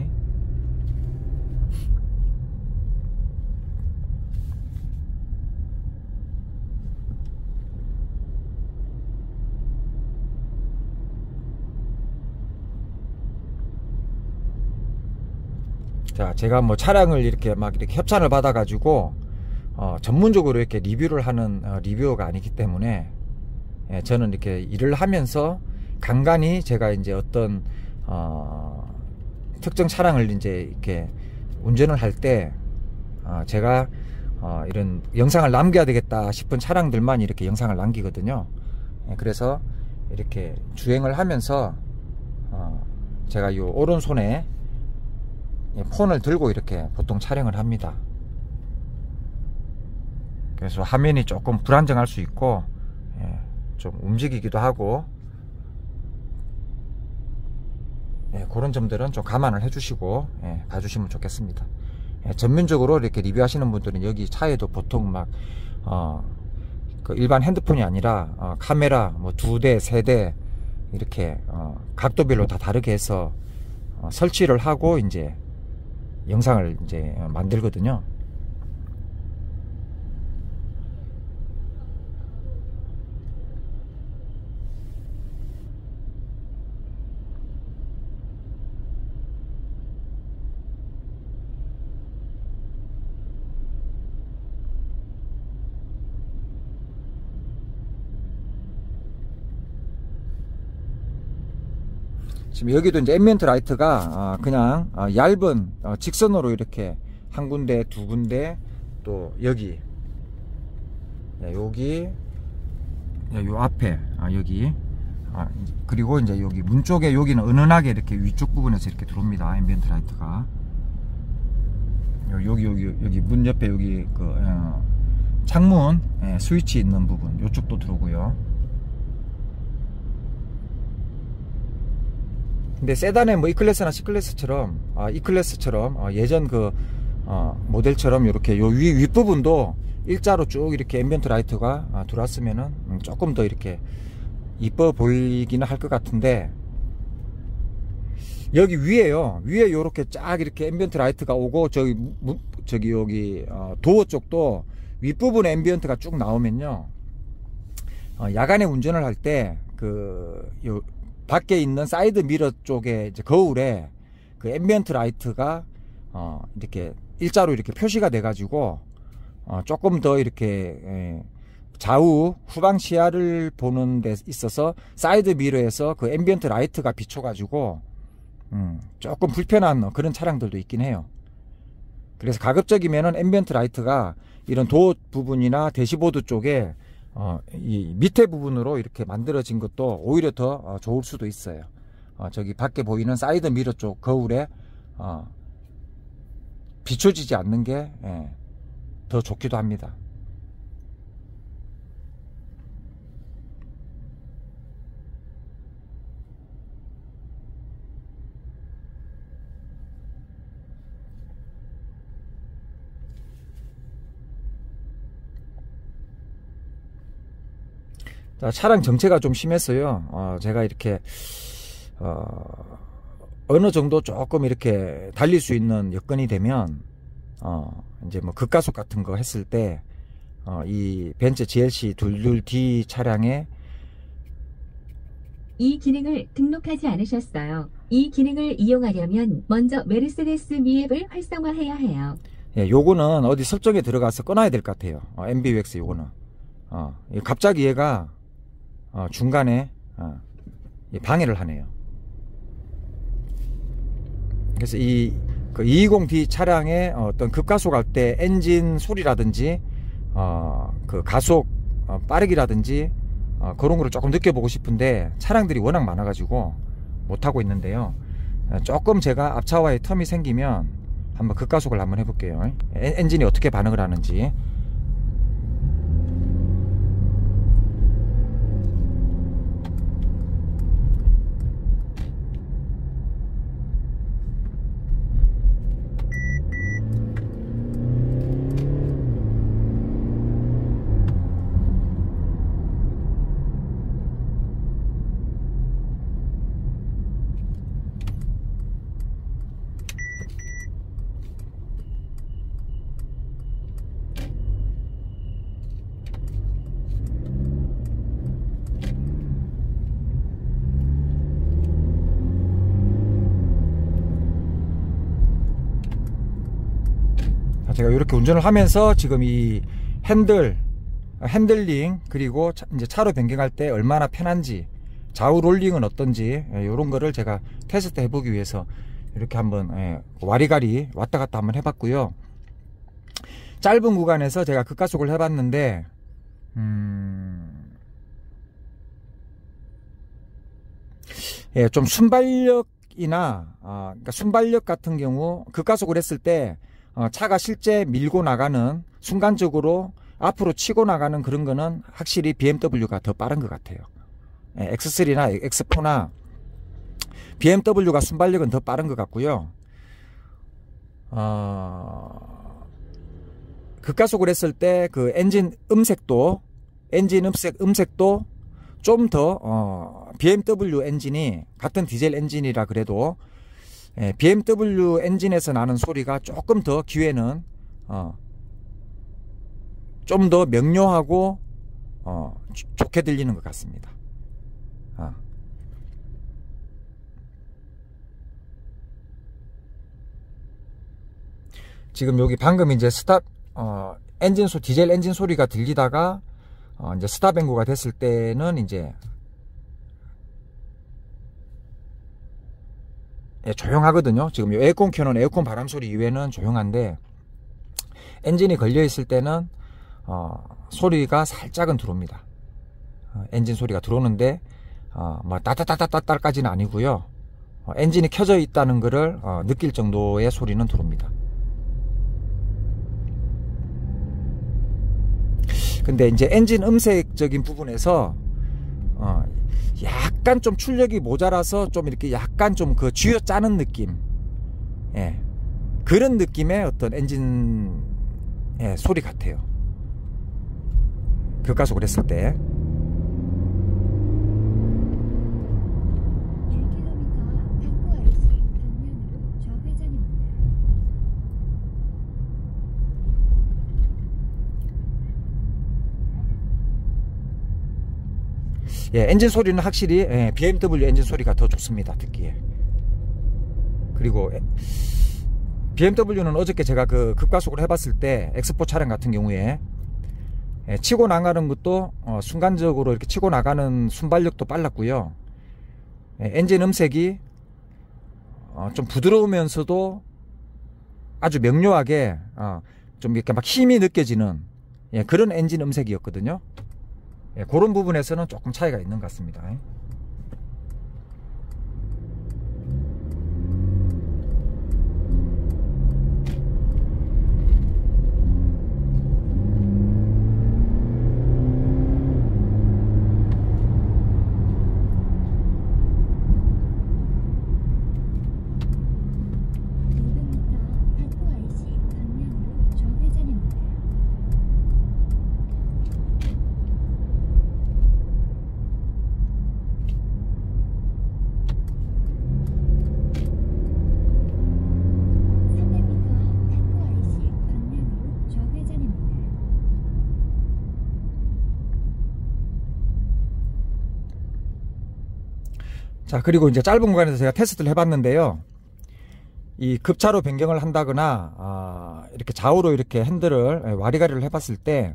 자, 제가 뭐 차량을 이렇게 막 이렇게 협찬을 받아 가지고 어, 전문적으로 이렇게 리뷰를 하는 어, 리뷰어가 아니기 때문에 예, 저는 이렇게 일을 하면서 간간히 제가 이제 어떤 어, 특정 차량을 이제 이렇게 운전을 할 때 어, 제가 어, 이런 영상을 남겨야 되겠다 싶은 차량들만 이렇게 영상을 남기거든요. 예, 그래서 이렇게 주행을 하면서 어, 제가 요 오른손에 폰을 들고 이렇게 보통 촬영을 합니다. 그래서 화면이 조금 불안정할 수 있고 예, 좀 움직이기도 하고 예, 그런 점들은 좀 감안을 해주시고 예, 봐주시면 좋겠습니다. 예, 전면적으로 이렇게 리뷰하시는 분들은 여기 차에도 보통 막 어, 그 일반 핸드폰이 아니라 어, 카메라 뭐 두 대, 세 대 이렇게 어, 각도별로 다 다르게 해서 어, 설치를 하고 이제 영상을 이제 만들거든요. 지금 여기도 이제 앰비언트 라이트가 그냥 얇은 직선으로 이렇게 한 군데, 두 군데, 또 여기, 여기, 요 앞에, 여기, 그리고 이제 여기 문 쪽에 여기는 은은하게 이렇게 위쪽 부분에서 이렇게 들어옵니다. 앰비언트 라이트가. 여기, 여기, 여기 문 옆에 여기 그 창문 스위치 있는 부분, 요쪽도 들어오고요. 근데 세단의 뭐 E클래스나 C클래스처럼 아, E클래스처럼 어, 예전 그 어, 모델처럼 이렇게 요 위 윗부분도 일자로 쭉 이렇게 앰비언트 라이트가 아, 들어왔으면은 음, 조금 더 이렇게 이뻐 보이기는 할 것 같은데, 여기 위에요. 위에 요렇게 쫙 이렇게 앰비언트 라이트가 오고 저기 무, 저기 여기 어, 도어 쪽도 윗부분에 앰비언트가 쭉 나오면요, 어, 야간에 운전을 할 때 그 요 밖에 있는 사이드 미러 쪽에 이제 거울에 그 앰비언트 라이트가 어 이렇게 일자로 이렇게 표시가 돼 가지고 어 조금 더 이렇게 예 좌우 후방 시야를 보는 데 있어서 사이드 미러에서 그 앰비언트 라이트가 비춰 가지고 음 조금 불편한 그런 차량들도 있긴 해요. 그래서 가급적이면은 앰비언트 라이트가 이런 도어 부분이나 대시보드 쪽에 어, 이 밑에 부분으로 이렇게 만들어진 것도 오히려 더 어, 좋을 수도 있어요. 어, 저기 밖에 보이는 사이드 미러 쪽 거울에 어, 비춰지지 않는 게 더 예, 좋기도 합니다. 자, 차량 정체가 좀 심했어요. 어, 제가 이렇게 어, 어느 정도 조금 이렇게 달릴 수 있는 여건이 되면 어, 이제 뭐 급가속 같은 거 했을 때 어, 이 벤츠 지엘씨 이십이 디 차량에 이 기능을 등록하지 않으셨어요. 이 기능을 이용하려면 먼저 메르세데스 미앱을 활성화해야 해요. 예, 요거는 어디 설정에 들어가서 꺼놔야 될 것 같아요. 어, 엠비유엑스 요거는 어, 갑자기 얘가 어, 중간에 어, 방해를 하네요. 그래서 이 그 이이십 디 차량의 어떤 급가속 할 때 엔진 소리라든지 어, 그 가속 어, 빠르기라든지 어, 그런 거를 조금 느껴보고 싶은데 차량들이 워낙 많아 가지고 못하고 있는데요. 조금 제가 앞차와의 텀이 생기면 한번 급가속을 한번 해볼게요. 엔진이 어떻게 반응을 하는지. 제가 이렇게 운전을 하면서 지금 이 핸들, 핸들링, 그리고 차, 이제 차로 변경할 때 얼마나 편한지, 좌우 롤링은 어떤지, 예, 이런 거를 제가 테스트 해보기 위해서 이렇게 한번 예, 와리가리 왔다 갔다 한번 해봤고요. 짧은 구간에서 제가 급가속을 해봤는데, 음, 예, 좀 순발력이나, 아, 그러니까 순발력 같은 경우 급가속을 했을 때 어, 차가 실제 밀고 나가는 순간적으로 앞으로 치고 나가는 그런 거는 확실히 비엠더블유가 더 빠른 것 같아요. 예, 엑스 쓰리나 엑스 포나 비엠더블유가 순발력은 더 빠른 것 같고요. 어, 급가속을 했을 때 그 엔진 음색도 엔진 음색, 음색도 좀 더 어, 비엠더블유 엔진이 같은 디젤 엔진이라 그래도 예, 비엠더블유 엔진에서 나는 소리가 조금 더 귀에는 어, 좀 더 명료하고 어, 좋게 들리는 것 같습니다. 어. 지금 여기 방금 이제 스탑 어, 엔진 소 디젤 엔진 소리가 들리다가 어, 이제 스탑 앵고가 됐을 때는 이제 예, 조용하거든요. 지금 에어컨 켜놓은 에어컨 바람 소리 이외에는 조용한데 엔진이 걸려 있을 때는 어, 소리가 살짝은 들어옵니다. 어, 엔진 소리가 들어오는데 어, 뭐 따따따따따까지는 아니고요. 어, 엔진이 켜져 있다는 것을 어, 느낄 정도의 소리는 들어옵니다. 근데 이제 엔진 음색적인 부분에서 어, 약간 좀 출력이 모자라서 좀 이렇게 약간 좀 그 쥐어 짜는 느낌, 예, 그런 느낌의 어떤 엔진 예, 소리 같아요. 급가속을 했을 때. 예, 엔진 소리는 확실히 예, 비엠더블유 엔진 소리가 더 좋습니다, 듣기에. 그리고 비엠더블유는 어저께 제가 그 급가속을 해봤을 때 엑스포 차량 같은 경우에 예, 치고 나가는 것도 어, 순간적으로 이렇게 치고 나가는 순발력도 빨랐고요. 예, 엔진 음색이 어, 좀 부드러우면서도 아주 명료하게 어, 좀 이렇게 막 힘이 느껴지는 예, 그런 엔진 음색이었거든요. 예, 그런 부분에서는 조금 차이가 있는 것 같습니다. 자, 그리고 이제 짧은 구간에서 제가 테스트를 해봤는데요. 이 급차로 변경을 한다거나 아, 이렇게 좌우로 이렇게 핸들을 와리가리를 해봤을 때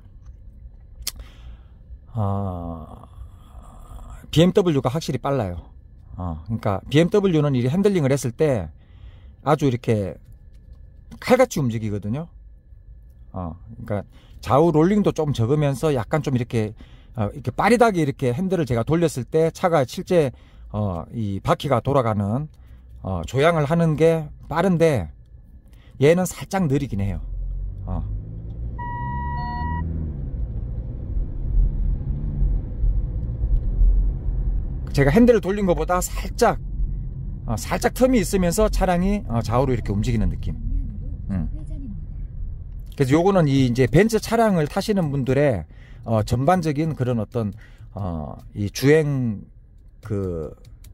어, 비엠더블유가 확실히 빨라요. 어, 그러니까 비엠더블유는 이 핸들링을 했을 때 아주 이렇게 칼같이 움직이거든요. 어, 그러니까 좌우 롤링도 좀 적으면서 약간 좀 이렇게 어, 이렇게 빠릿하게 이렇게 핸들을 제가 돌렸을 때 차가 실제 어, 이 바퀴가 돌아가는 어, 조향을 하는 게 빠른데 얘는 살짝 느리긴 해요. 어. 제가 핸들을 돌린 것보다 살짝 어, 살짝 틈이 있으면서 차량이 어, 좌우로 이렇게 움직이는 느낌. 음. 그래서 요거는 이 이제 벤츠 차량을 타시는 분들의 어, 전반적인 그런 어떤 어, 이 주행 그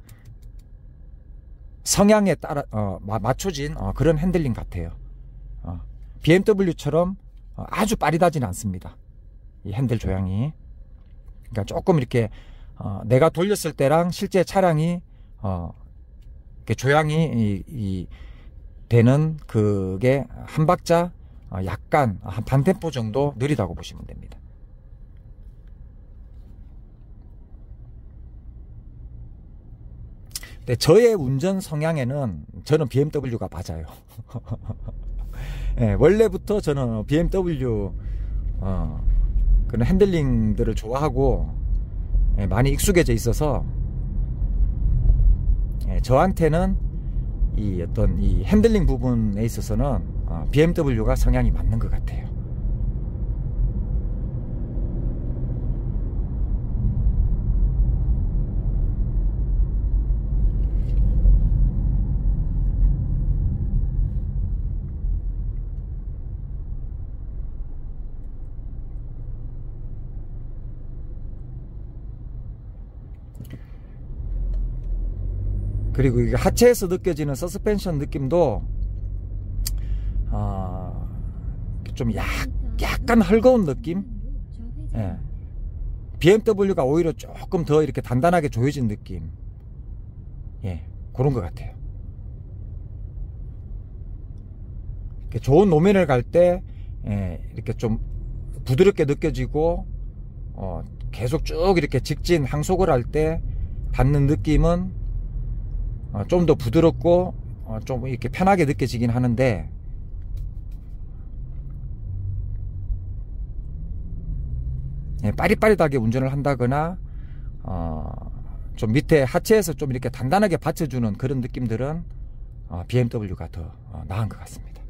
성향에 따라 어, 맞춰진 어, 그런 핸들링 같아요. 어, 비엠더블유처럼 어, 아주 빠릿하지는 않습니다. 이 핸들 조향이. 그러니까 조금 이렇게 어, 내가 돌렸을 때랑 실제 차량이 어, 이렇게 조향이 이, 이 되는 그게 한 박자 어, 약간 한 반 템포 정도 느리다고 보시면 됩니다. 근데 저의 운전 성향에는 저는 비엠더블유가 맞아요. 네, 원래부터 저는 비엠더블유 어, 그런 핸들링들을 좋아하고 네, 많이 익숙해져 있어서 네, 저한테는 이 어떤 이 핸들링 부분에 있어서는 어, 비엠더블유가 성향이 맞는 것 같아요. 그리고 이게 하체에서 느껴지는 서스펜션 느낌도 어, 좀 약, 약간 헐거운 느낌. 예. 비엠더블유가 오히려 조금 더 이렇게 단단하게 조여진 느낌. 예, 그런 것 같아요. 이렇게 좋은 노면을 갈 때 예, 이렇게 좀 부드럽게 느껴지고 어, 계속 쭉 이렇게 직진 항속을 할 때 받는 느낌은 어, 좀 더 부드럽고 어, 좀 이렇게 편하게 느껴지긴 하는데, 예, 빠릿빠릿하게 운전을 한다거나 어, 좀 밑에 하체에서 좀 이렇게 단단하게 받쳐주는 그런 느낌들은 어, 비엠더블유가 더 어, 나은 것 같습니다.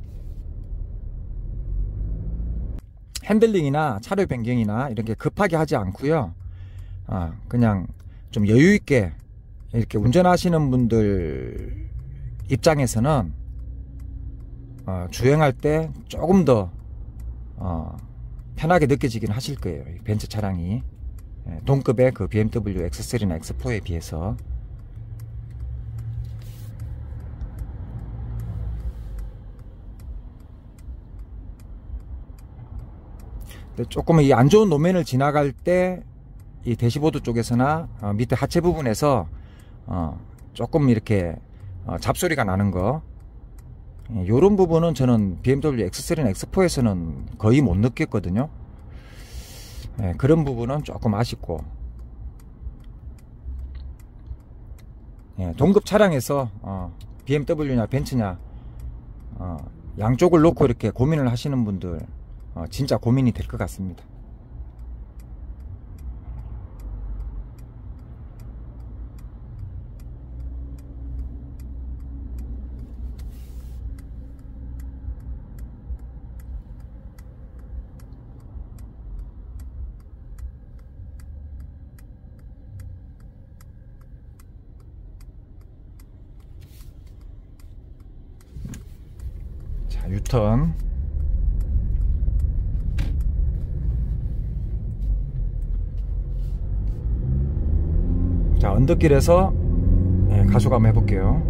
핸들링이나 차로 변경이나 이런 게 급하게 하지 않고요. 어, 그냥 좀 여유 있게 이렇게 운전하시는 분들 입장에서는 어, 주행할 때 조금 더 어, 편하게 느껴지긴 하실 거예요. 이 벤츠 차량이 예, 동급의 그 비엠더블유 엑스 쓰리나 엑스 포에 비해서. 근데 조금 이 안 좋은 노면을 지나갈 때 이 대시보드 쪽에서나 어, 밑에 하체 부분에서 어, 조금 이렇게 어, 잡소리가 나는 거, 예, 요런 부분은 저는 비엠더블유 엑스 쓰리나 엑스 포에서는 거의 못 느꼈거든요. 예, 그런 부분은 조금 아쉽고, 예, 동급 차량에서 어, 비엠더블유냐 벤츠냐 어, 양쪽을 놓고 이렇게 고민을 하시는 분들 어, 진짜 고민이 될 것 같습니다. 자, 유턴. 자, 언덕길에서 네, 가속 한번 해볼게요.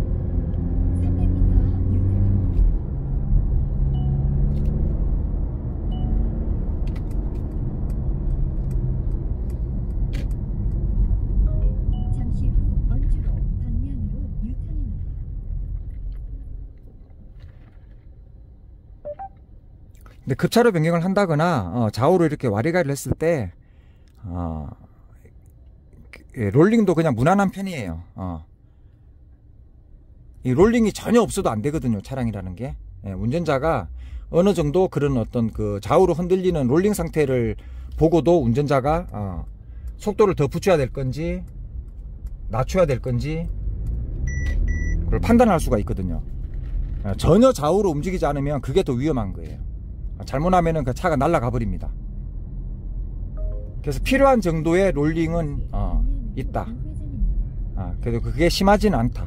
잠시 후 원주로 방면으로 유턴입니다. 근데 급차로 변경을 한다거나 어, 좌우로 이렇게 와리가리를 했을 때 어, 예, 롤링도 그냥 무난한 편이에요. 어. 이 롤링이 전혀 없어도 안 되거든요, 차량이라는 게. 예, 운전자가 어느 정도 그런 어떤 그 좌우로 흔들리는 롤링 상태를 보고도 운전자가 어, 속도를 더 붙여야 될 건지 낮춰야 될 건지 그걸 판단할 수가 있거든요. 어, 전혀 좌우로 움직이지 않으면 그게 더 위험한 거예요. 어, 잘못하면은 그 차가 날아가 버립니다. 그래서 필요한 정도의 롤링은 어, 있다. 아, 그래도 그게 심하지는 않다.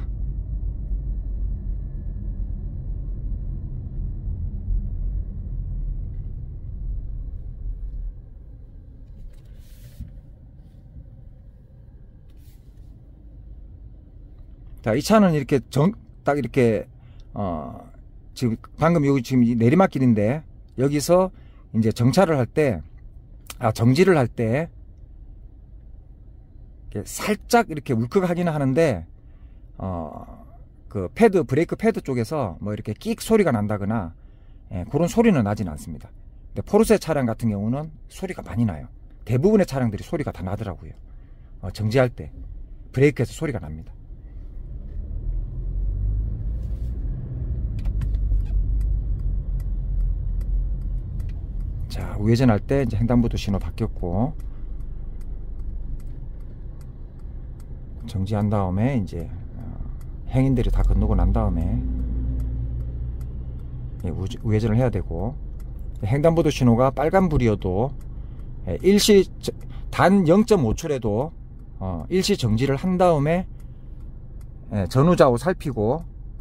자, 이 차는 이렇게 정, 딱 이렇게 어, 지금 방금 여기 지금 내리막길인데 여기서 이제 정차를 할 때, 아, 정지를 할 때 살짝 이렇게 울컥하기는 하는데 어, 그 패드, 브레이크 패드 쪽에서 뭐 이렇게 끽 소리가 난다거나 예, 그런 소리는 나진 않습니다. 근데 포르쉐 차량 같은 경우는 소리가 많이 나요. 대부분의 차량들이 소리가 다 나더라고요. 어, 정지할 때 브레이크에서 소리가 납니다. 자, 우회전할 때 이제 횡단보도 신호 바뀌었고, 정지한 다음에 이제 행인들이 다 건너고 난 다음에 우회전을 해야 되고, 횡단보도 신호가 빨간불이어도 일시 단 영 점 오 초라도 어, 일시 정지를 한 다음에 전후좌우 살피고,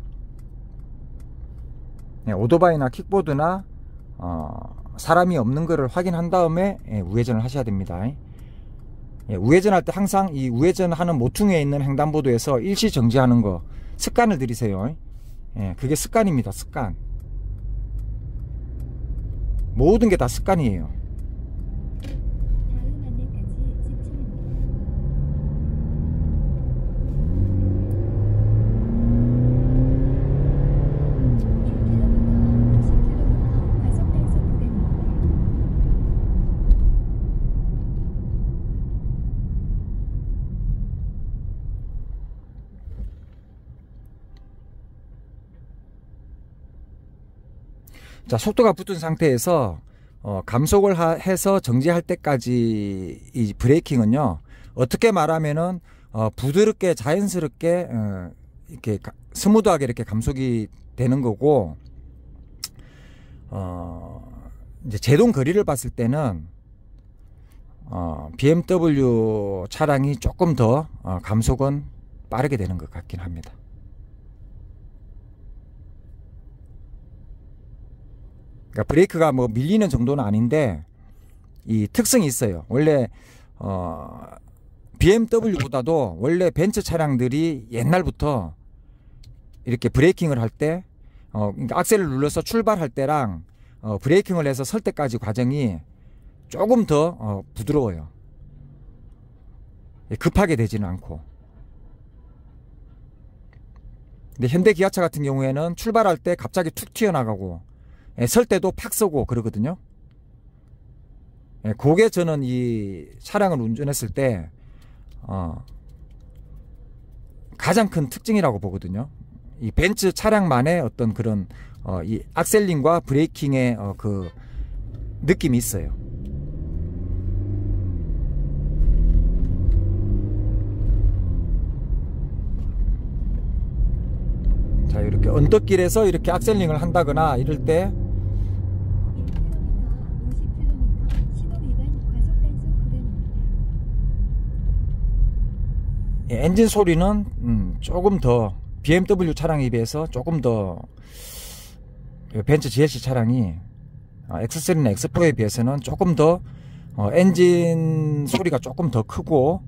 오토바이나 킥보드나 어, 사람이 없는 것을 확인한 다음에 우회전을 하셔야 됩니다. 예, 우회전할 때 항상 이 우회전하는 모퉁이에 있는 횡단보도에서 일시 정지하는 거 습관을 들이세요. 예, 그게 습관입니다. 습관. 모든 게 다 습관이에요. 다음 안내까지 집중합니다. 자, 속도가 붙은 상태에서 어, 감속을 하, 해서 정지할 때까지 이 브레이킹은요, 어떻게 말하면은 어, 부드럽게 자연스럽게 어, 이렇게 가, 스무드하게 이렇게 감속이 되는 거고, 어, 이제 제동 거리를 봤을 때는 어, 비엠더블유 차량이 조금 더 어, 감속은 빠르게 되는 것 같긴 합니다. 그러니까 브레이크가 뭐 밀리는 정도는 아닌데 이 특성이 있어요. 원래 어, 비엠더블유보다도 원래 벤츠 차량들이 옛날부터 이렇게 브레이킹을 할 때 어, 그러니까 악셀을 눌러서 출발할 때랑 어, 브레이킹을 해서 설 때까지 과정이 조금 더 어, 부드러워요. 급하게 되지는 않고. 근데 현대 기아차 같은 경우에는 출발할 때 갑자기 툭 튀어나가고, 예, 설 때도 팍 서고 그러거든요. 예, 그게 저는 이 차량을 운전했을 때 어, 가장 큰 특징이라고 보거든요. 이 벤츠 차량만의 어떤 그런 어, 이 악셀링과 브레이킹의 어, 그 느낌이 있어요. 자, 이렇게 언덕길에서 이렇게 악셀링을 한다거나 이럴 때 예, 엔진 소리는 음, 조금 더 비엠더블유 차량에 비해서 조금 더 벤츠 지엘씨 차량이 어, 엑스삼이나 엑스포에 비해서는 조금 더 어, 엔진 소리가 조금 더 크고,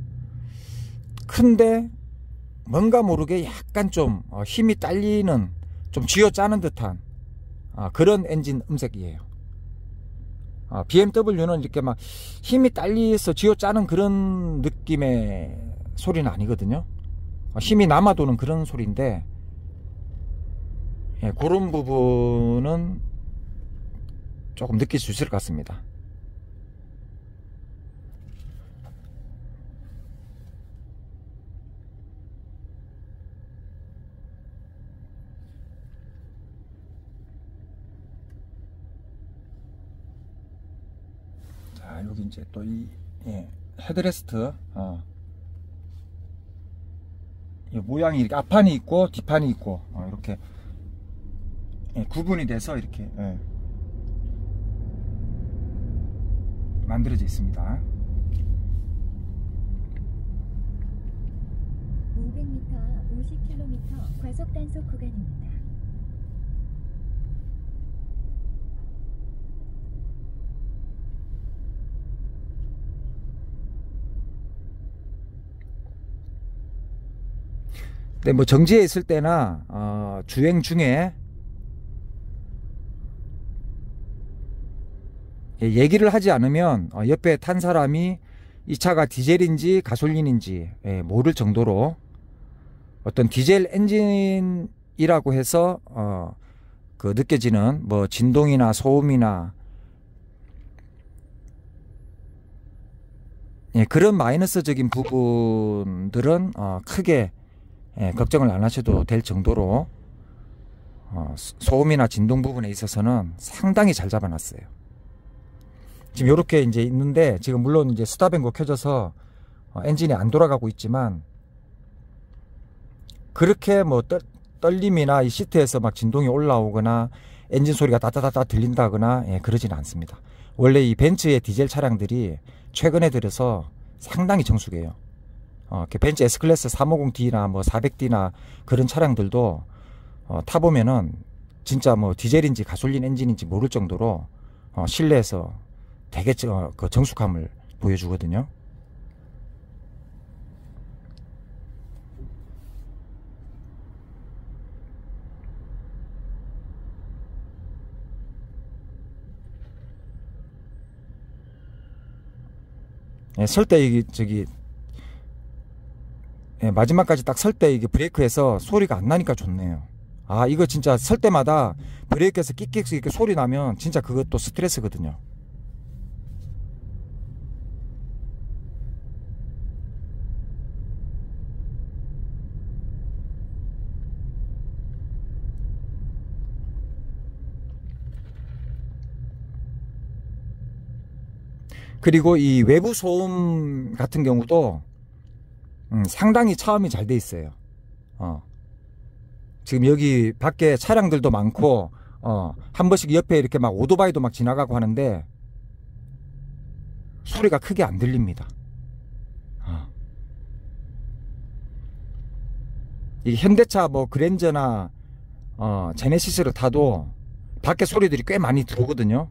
큰데 뭔가 모르게 약간 좀 어, 힘이 딸리는, 좀 쥐어짜는 듯한 어, 그런 엔진 음색이에요. 어, 비엠더블유는 이렇게 막 힘이 딸려서 쥐어짜는 그런 느낌의 소리는 아니거든요. 어, 힘이 남아도는 그런 소리인데, 예, 그런 부분은 조금 느낄 수 있을 것 같습니다. 자, 여기 이제 또 이 예, 헤드레스트 어, 이 모양이 이렇게 앞판이 있고 뒷판이 있고 어, 이렇게 예, 구분이 돼서 이렇게 예, 만들어져 있습니다. 오백 미터 오십 킬로미터 과속 단속 구간입니다. 근데 뭐 정지해 있을 때나 어, 주행 중에 얘기를 하지 않으면 어, 옆에 탄 사람이 이 차가 디젤인지 가솔린인지 예, 모를 정도로 어떤 디젤 엔진이라고 해서 어, 그 느껴지는 뭐 진동이나 소음이나 예, 그런 마이너스적인 부분들은 어, 크게 예, 걱정을 안 하셔도 될 정도로 어, 소음이나 진동 부분에 있어서는 상당히 잘 잡아놨어요. 지금 이렇게 이제 있는데, 지금 물론 이제 스탑앤고 켜져서 어, 엔진이 안 돌아가고 있지만, 그렇게 뭐 떨, 떨림이나 이 시트에서 막 진동이 올라오거나 엔진 소리가 따따따따 들린다거나 예, 그러지는 않습니다. 원래 이 벤츠의 디젤 차량들이 최근에 들어서 상당히 정숙해요. 어, 벤츠 S클래스 삼백오십 디나 뭐 사백 디나 그런 차량들도 어, 타보면은 진짜 뭐 디젤인지 가솔린 엔진인지 모를 정도로 어, 실내에서 되게 어, 그 정숙함을 보여주거든요. 예, 설 때 이게 저기 예, 마지막까지 딱 설 때 이게 브레이크에서 소리가 안 나니까 좋네요. 아, 이거 진짜 설 때마다 브레이크에서 끽끽 이렇게 소리 나면 진짜 그것도 스트레스거든요. 그리고 이 외부 소음 같은 경우도 음, 상당히 차음이 잘 돼 있어요. 어. 지금 여기 밖에 차량들도 많고 어, 한 번씩 옆에 이렇게 막 오토바이도 막 지나가고 하는데 소리가 크게 안 들립니다. 어. 이 현대차 뭐 그랜저나 어, 제네시스를 타도 밖에 소리들이 꽤 많이 들어오거든요.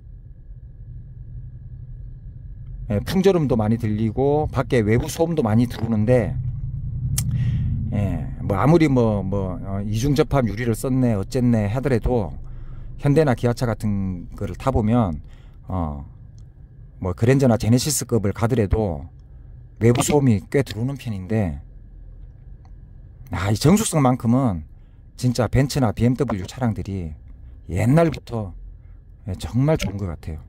예, 풍절음도 많이 들리고 밖에 외부 소음도 많이 들어오는데 예, 뭐 아무리 뭐, 뭐 어, 이중접합 유리를 썼네 어쨌네 하더라도 현대나 기아차 같은 거를 타보면 어, 뭐 그랜저나 제네시스급을 가더라도 외부 소음이 꽤 들어오는 편인데 아, 이 정숙성만큼은 진짜 벤츠나 비엠더블유 차량들이 옛날부터 예, 정말 좋은 것 같아요.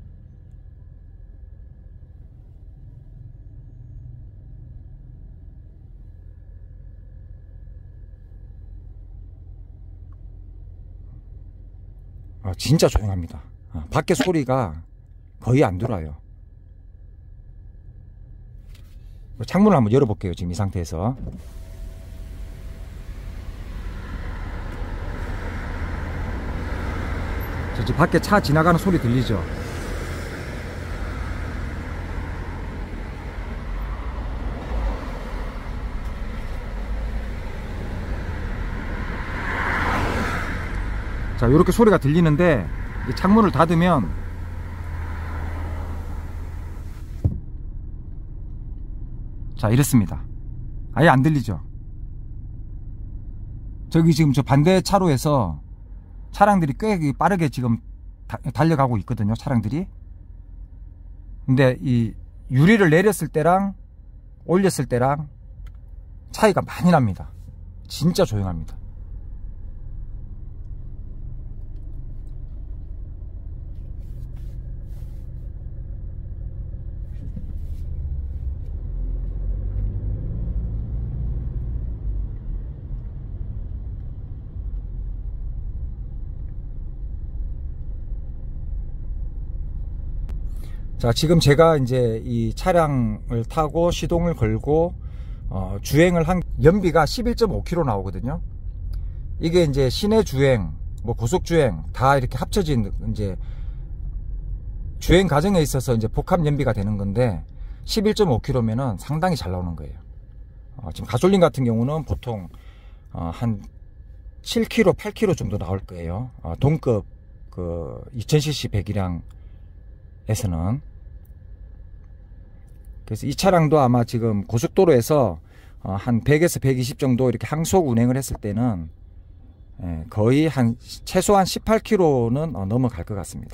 아, 진짜 조용합니다. 아, 밖에 소리가 거의 안 들어와요. 창문을 한번 열어볼게요. 지금 이 상태에서. 저 지금 밖에 차 지나가는 소리 들리죠? 자, 이렇게 소리가 들리는데 이 창문을 닫으면 자, 이렇습니다. 아예 안 들리죠? 저기 지금 저 반대 차로에서 차량들이 꽤 빠르게 지금 다, 달려가고 있거든요. 차량들이. 근데 이 유리를 내렸을 때랑 올렸을 때랑 차이가 많이 납니다. 진짜 조용합니다. 자, 지금 제가 이제 이 차량을 타고 시동을 걸고 어, 주행을 한 연비가 십일 점 오 킬로미터 나오거든요. 이게 이제 시내 주행, 뭐 고속 주행 다 이렇게 합쳐진 이제 주행 과정에 있어서 이제 복합 연비가 되는 건데 십일 점 오 킬로미터면은 상당히 잘 나오는 거예요. 어, 지금 가솔린 같은 경우는 보통 어, 한 칠 킬로미터, 팔 킬로미터 정도 나올 거예요. 어, 동급 그 이천 씨씨 배기량에서는. 그래서 이 차량도 아마 지금 고속도로에서 어, 한 백에서 백이십 정도 이렇게 항속 운행을 했을 때는 예, 거의 한 최소한 십팔 킬로미터는 어, 넘어갈 것 같습니다.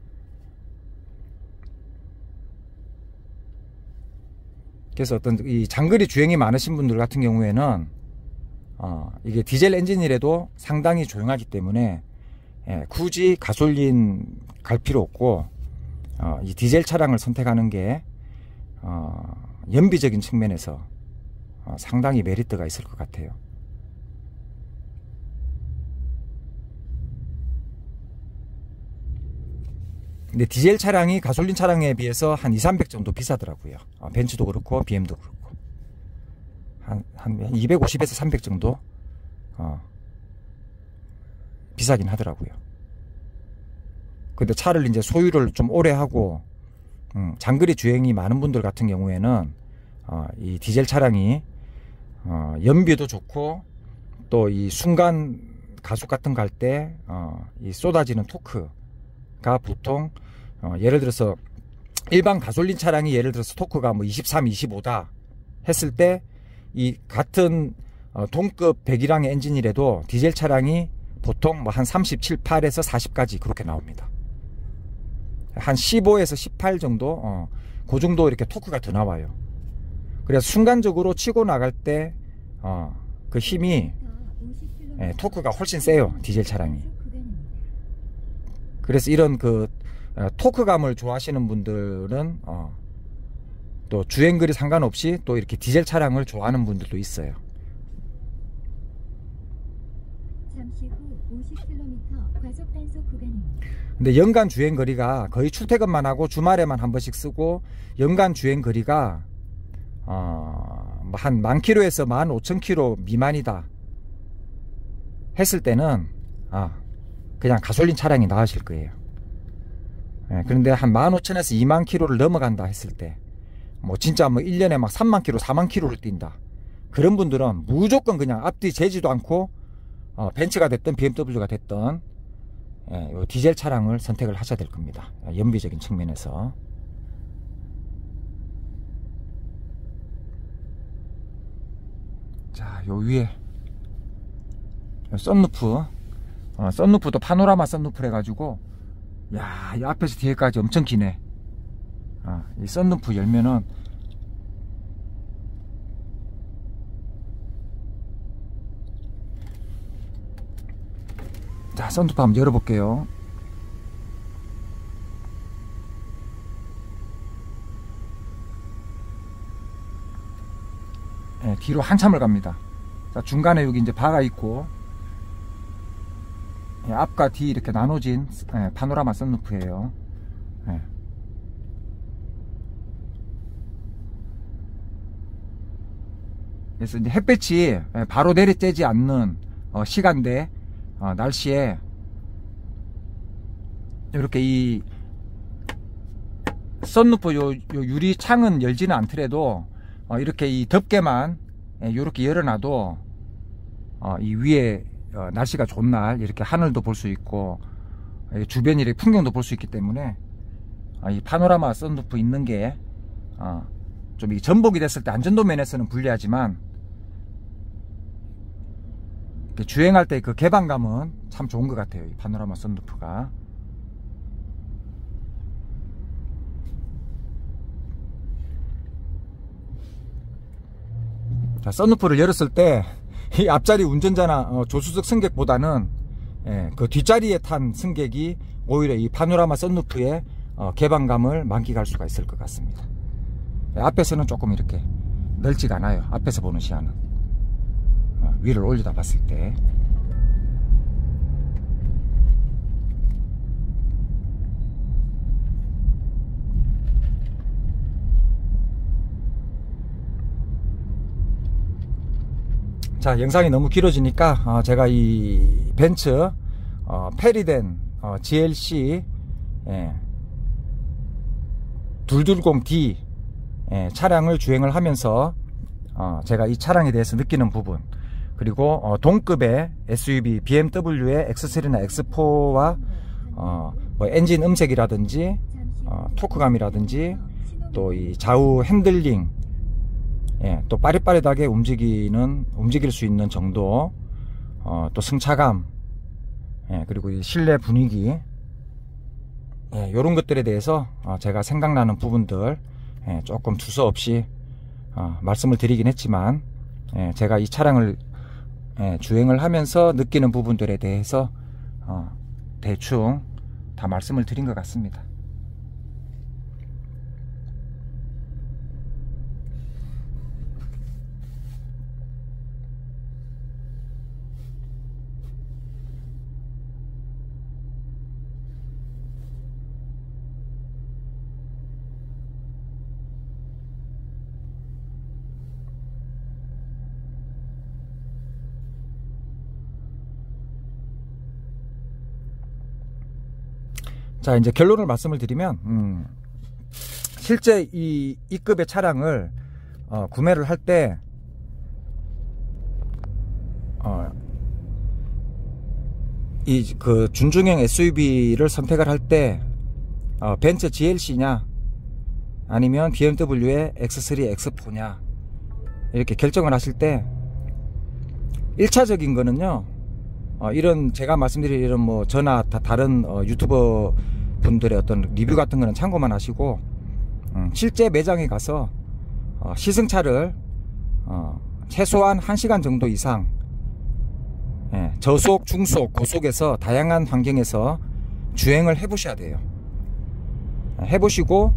그래서 어떤 이 장거리 주행이 많으신 분들 같은 경우에는 어, 이게 디젤 엔진이라도 상당히 조용하기 때문에 예, 굳이 가솔린 갈 필요 없고 어, 이 디젤 차량을 선택하는 게 어, 연비적인 측면에서 어, 상당히 메리트가 있을 것 같아요. 근데 디젤 차량이 가솔린 차량에 비해서 한 이삼백 정도 비싸더라고요. 어, 벤츠도 그렇고 비엠도 그렇고 한, 한 이백오십에서 삼백 정도 어, 비싸긴 하더라고요. 근데 차를 이제 소유를 좀 오래 하고 음, 장거리 주행이 많은 분들 같은 경우에는 어, 이 디젤 차량이 어, 연비도 좋고 또 이 순간 가속 같은 거 할 때 어, 이 쏟아지는 토크가 보통 어, 예를 들어서 일반 가솔린 차량이 예를 들어서 토크가 뭐 이십삼, 이십오다 했을 때 이 같은 어, 동급 배기량의 엔진이라도 디젤 차량이 보통 뭐 한 삼십칠, 팔에서 사십까지 그렇게 나옵니다. 한 십오에서 십팔 정도 어, 그 정도 이렇게 토크가 더 나와요. 그래서 순간적으로 치고 나갈 때 어, 그 힘이 예, 토크가 훨씬 세요, 디젤 차량이. 그래서 이런 그 어, 토크감을 좋아하시는 분들은 어, 또 주행거리 상관없이 또 이렇게 디젤 차량을 좋아하는 분들도 있어요. 잠시 후 오십 킬로미터 과속 단속 구간입니다. 근데 연간 주행거리가 거의 출퇴근만 하고 주말에만 한 번씩 쓰고 연간 주행거리가 어, 한 만 킬로에서 만 오천 킬로 미만이다 했을 때는 아, 그냥 가솔린 차량이 나으실 거예요. 예, 그런데 한 만 오천에서 이만 킬로를 넘어간다 했을 때 뭐 진짜 뭐 일 년에 막 삼만 킬로 사만 킬로를 뛴다, 그런 분들은 무조건 그냥 앞뒤 재지도 않고 어, 벤츠가 됐든 비엠더블유가 됐든 예, 요 디젤 차량을 선택을 하셔야 될 겁니다. 연비적인 측면에서. 자, 요 위에 요 썬루프, 어, 썬루프도 파노라마 썬루프를 해가지고, 야, 이 앞에서 뒤에까지 엄청 기네. 어, 이 썬루프 열면은 자, 썬루프 한번 열어볼게요. 예, 뒤로 한참을 갑니다. 자, 중간에 여기 이제 바가 있고, 예, 앞과 뒤 이렇게 나눠진 예, 파노라마 썬루프예요. 예. 그래서 이제 햇볕이 바로 내리쬐지 않는 어, 시간대, 어, 날씨에 이렇게 이 썬루프 요, 요 유리 창은 열지는 않더라도 어, 이렇게 이 덮개만 이렇게 열어놔도 어, 이 위에 어, 날씨가 좋은 날 이렇게 하늘도 볼 수 있고 주변 이렇게 풍경도 볼 수 있기 때문에 어, 이 파노라마 썬루프 있는 게 어, 좀 이 전복이 됐을 때 안전도 면에서는 불리하지만 주행할 때 그 개방감은 참 좋은 것 같아요, 이 파노라마 썬루프가. 자, 썬루프를 열었을 때 이 앞자리 운전자나 어, 조수석 승객보다는 예, 그 뒷자리에 탄 승객이 오히려 이 파노라마 썬루프의 어, 개방감을 만끽할 수가 있을 것 같습니다. 예, 앞에서는 조금 이렇게 넓지가 않아요. 앞에서 보는 시야는 어, 위를 올리다 봤을 때. 자, 영상이 너무 길어지니까 어, 제가 이 벤츠 어, 페리덴 어, 지엘씨 예, 이백이십 디 예, 차량을 주행을 하면서 어, 제가 이 차량에 대해서 느끼는 부분, 그리고 어, 동급의 에스유브이 비엠더블유의 엑스쓰리나 엑스포와 어, 뭐 엔진 음색이라든지 어, 토크감이라든지 또 이 좌우 핸들링, 예, 또 빠릿빠릿하게 움직이는, 움직일 수 있는 정도, 어, 또 승차감, 예, 그리고 이 실내 분위기, 예, 요런 것들에 대해서 어, 제가 생각나는 부분들, 예, 조금 두서없이 어, 말씀을 드리긴 했지만, 예, 제가 이 차량을 예, 주행을 하면서 느끼는 부분들에 대해서 어, 대충 다 말씀을 드린 것 같습니다. 자, 이제 결론을 말씀을 드리면, 음, 실제 이, 이 급의 차량을, 어, 구매를 할 때, 어, 이, 그, 준중형 에스유브이를 선택을 할 때, 어, 벤츠 지엘씨냐, 아니면 비엠더블유의 엑스쓰리, 엑스포냐, 이렇게 결정을 하실 때, 일 차적인 거는요, 어, 이런 제가 말씀드린 이런 뭐 저나 다 다른 어, 유튜버 분들의 어떤 리뷰 같은 거는 참고만 하시고, 음, 실제 매장에 가서 어, 시승차를 어, 최소한 한 시간 정도 이상 예, 저속, 중속, 고속에서 다양한 환경에서 주행을 해 보셔야 돼요. 해보시고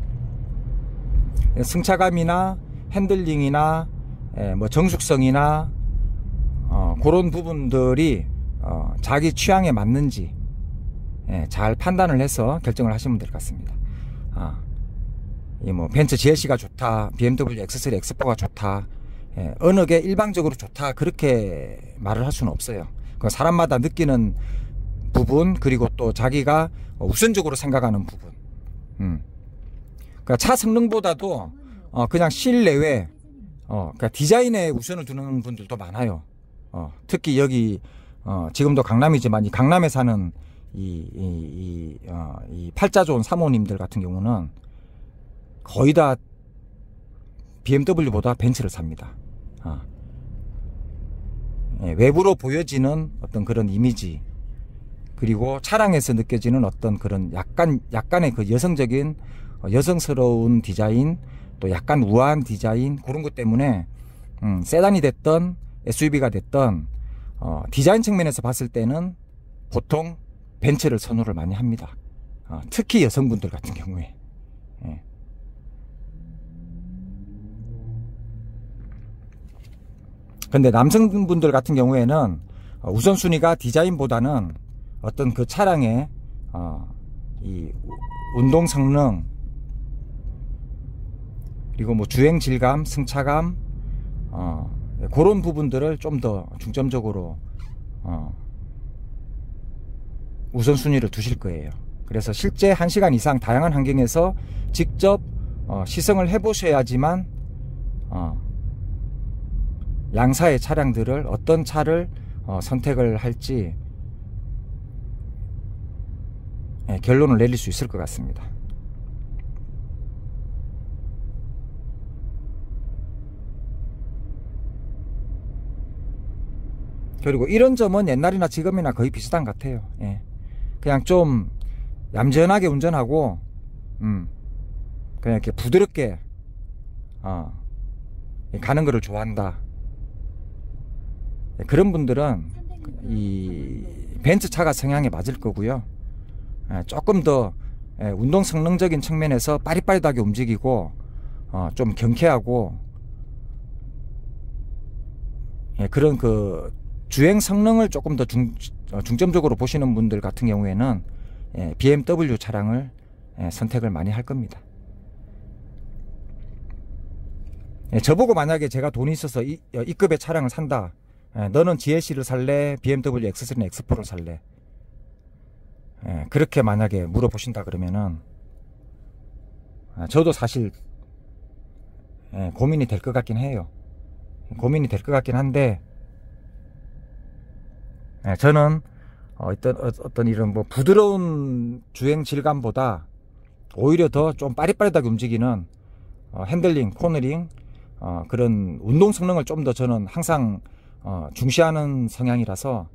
승차감이나 핸들링이나 예, 뭐 정숙성이나 어, 그런 부분들이 어, 자기 취향에 맞는지 예, 잘 판단을 해서 결정을 하시면 될 것 같습니다. 아, 이 뭐 벤츠 지엘씨가 좋다, 비엠더블유 엑스 쓰리, 엑스 포가 좋다, 예, 어느 게 일방적으로 좋다 그렇게 말을 할 수는 없어요. 그 사람마다 느끼는 부분, 그리고 또 자기가 우선적으로 생각하는 부분. 음. 그러니까 차 성능보다도 어, 그냥 실내외, 어, 그러니까 디자인에 우선을 두는 분들도 많아요. 어, 특히 여기 어, 지금도 강남이지만 이 강남에 사는 이, 이, 이, 어, 이 팔자 좋은 사모님들 같은 경우는 거의 다 비엠더블유보다 벤츠를 삽니다. 어. 예, 외부로 보여지는 어떤 그런 이미지, 그리고 차량에서 느껴지는 어떤 그런 약간, 약간의 그 여성적인, 어, 여성스러운 디자인, 또 약간 우아한 디자인, 그런 것 때문에, 음, 세단이 됐던, 에스유브이가 됐던, 어, 디자인 측면에서 봤을 때는 보통 벤츠를 선호를 많이 합니다. 어, 특히 여성분들 같은 경우에. 예. 근데 남성분들 같은 경우에는 우선순위가 디자인보다는 어떤 그 차량의 어, 이 운동 성능, 그리고 뭐 주행 질감, 승차감, 어, 그런 부분들을 좀 더 중점적으로 어, 우선순위를 두실 거예요. 그래서 실제 한 시간 이상 다양한 환경에서 직접 어, 시승을 해보셔야지만 어, 양사의 차량들을 어떤 차를 어, 선택을 할지 예, 결론을 내릴 수 있을 것 같습니다. 그리고 이런 점은 옛날이나 지금이나 거의 비슷한 것 같아요. 예. 그냥 좀 얌전하게 운전하고 음, 그냥 이렇게 부드럽게 어, 가는 거를 좋아한다. 그런 분들은 이 벤츠 차가 성향에 맞을 거고요. 조금 더 운동 성능적인 측면에서 빠릿빠릿하게 움직이고 좀 경쾌하고 그런 그 주행 성능을 조금 더 중, 중점적으로 보시는 분들 같은 경우에는 비엠더블유 차량을 선택을 많이 할 겁니다. 저보고 만약에 제가 돈이 있어서 이, 이 급의 차량을 산다, 너는 지엘씨를 살래, 비엠더블유 엑스 쓰리, 엑스 포를 살래, 그렇게 만약에 물어보신다 그러면은 저도 사실 고민이 될 것 같긴 해요. 고민이 될 것 같긴 한데 저는 어떤 어떤 이런 뭐 부드러운 주행 질감보다 오히려 더 좀 빠릿빠릿하게 움직이는 핸들링, 코너링, 어, 그런 운동 성능을 좀 더 저는 항상 어, 중시하는 성향이라서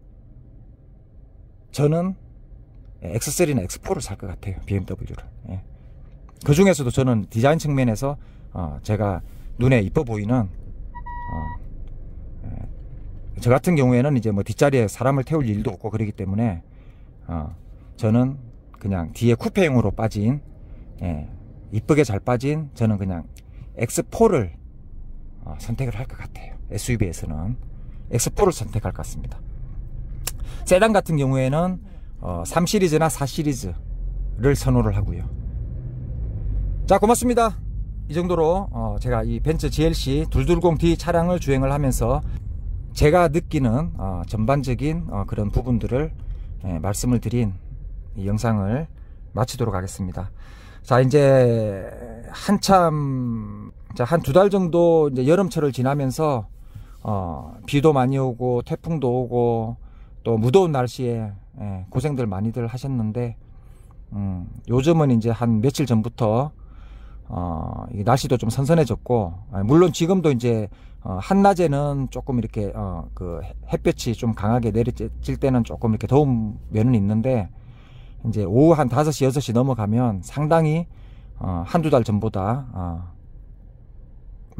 저는 엑스 쓰리나 엑스 포를 살 것 같아요. 비엠더블유를. 예. 그 중에서도 저는 디자인 측면에서 어, 제가 눈에 이뻐 보이는 어, 예. 저 같은 경우에는 이제 뭐 뒷자리에 사람을 태울 일도 없고 그러기 때문에 어, 저는 그냥 뒤에 쿠페형으로 빠진 예, 이쁘게 잘 빠진 저는 그냥 엑스 포를 어, 선택을 할 것 같아요. 에스유브이에서는 엑스 포를 선택할 것 같습니다. 세단 같은 경우에는 어, 삼 시리즈나 사 시리즈를 선호를 하고요. 자, 고맙습니다. 이 정도로 어, 제가 이 벤츠 지엘씨 이백이십 디 차량을 주행을 하면서 제가 느끼는 어, 전반적인 어, 그런 부분들을 예, 말씀을 드린 이 영상을 마치도록 하겠습니다. 자, 이제 한참 한 두 달 정도 이제 여름철을 지나면서 어, 비도 많이 오고 태풍도 오고 또 무더운 날씨에 예, 고생들 많이들 하셨는데 음, 요즘은 이제 한 며칠 전부터 어, 날씨도 좀 선선해졌고 아, 물론 지금도 이제 어, 한낮에는 조금 이렇게 어, 그 햇볕이 좀 강하게 내려질 때는 조금 이렇게 더운 면은 있는데 이제 오후 한 다섯 시, 여섯 시 넘어가면 상당히 어, 한두 달 전보다 어,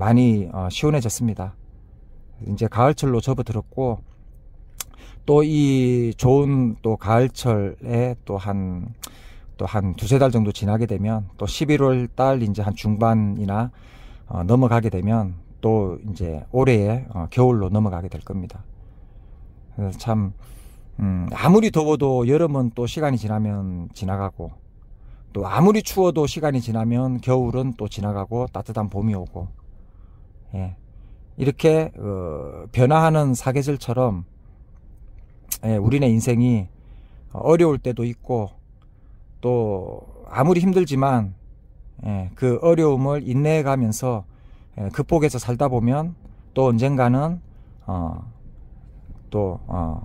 많이 어, 시원해졌습니다. 이제 가을철로 접어들었고, 또 이 좋은 또 가을철에 또 한 또 한 두세 달 정도 지나게 되면 또 십일월 달 이제 한 중반이나 어, 넘어가게 되면 또 이제 올해의 어, 겨울로 넘어가게 될 겁니다. 그래서 참 음, 아무리 더워도 여름은 또 시간이 지나면 지나가고, 또 아무리 추워도 시간이 지나면 겨울은 또 지나가고 따뜻한 봄이 오고, 예. 이렇게 어, 변화하는 사계절처럼 예, 우리네 인생이 어려울 때도 있고, 또 아무리 힘들지만 예, 그 어려움을 인내해 가면서 예, 극복해서 살다 보면 또 언젠가는 어, 또, 어,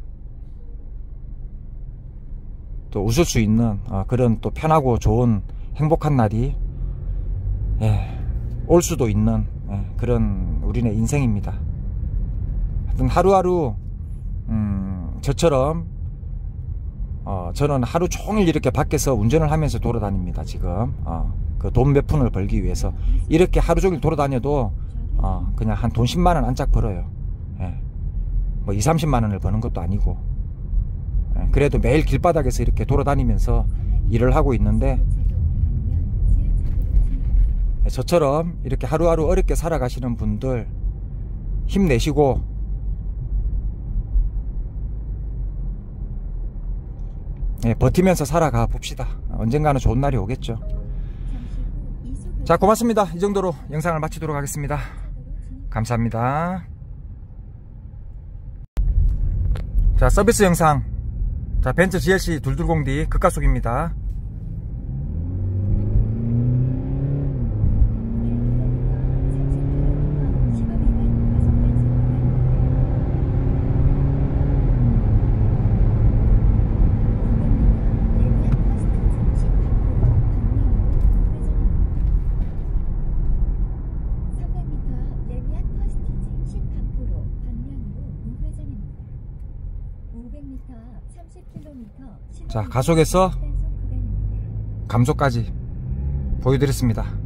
또 웃을 수 있는 어, 그런 또 편하고 좋은 행복한 날이 예, 올 수도 있는 예, 그런 우리네 인생입니다. 하여튼 하루하루 음, 저처럼 어, 저는 하루 종일 이렇게 밖에서 운전을 하면서 돌아다닙니다. 지금 어, 그 돈 몇 푼을 벌기 위해서 이렇게 하루 종일 돌아다녀도 어, 그냥 한 돈 십만 원 안짝 벌어요. 예. 뭐 이삼십만 원을 버는 것도 아니고, 예. 그래도 매일 길바닥에서 이렇게 돌아다니면서 일을 하고 있는데, 예. 저처럼 이렇게 하루하루 어렵게 살아가시는 분들 힘내시고 예, 버티면서 살아가 봅시다. 언젠가는 좋은 날이 오겠죠. 자, 고맙습니다. 이 정도로 영상을 마치도록 하겠습니다. 감사합니다. 자, 서비스 영상. 자, 벤츠 지엘씨 이백이십 극가속입니다. 자, 가속에서 감속까지 보여드렸습니다.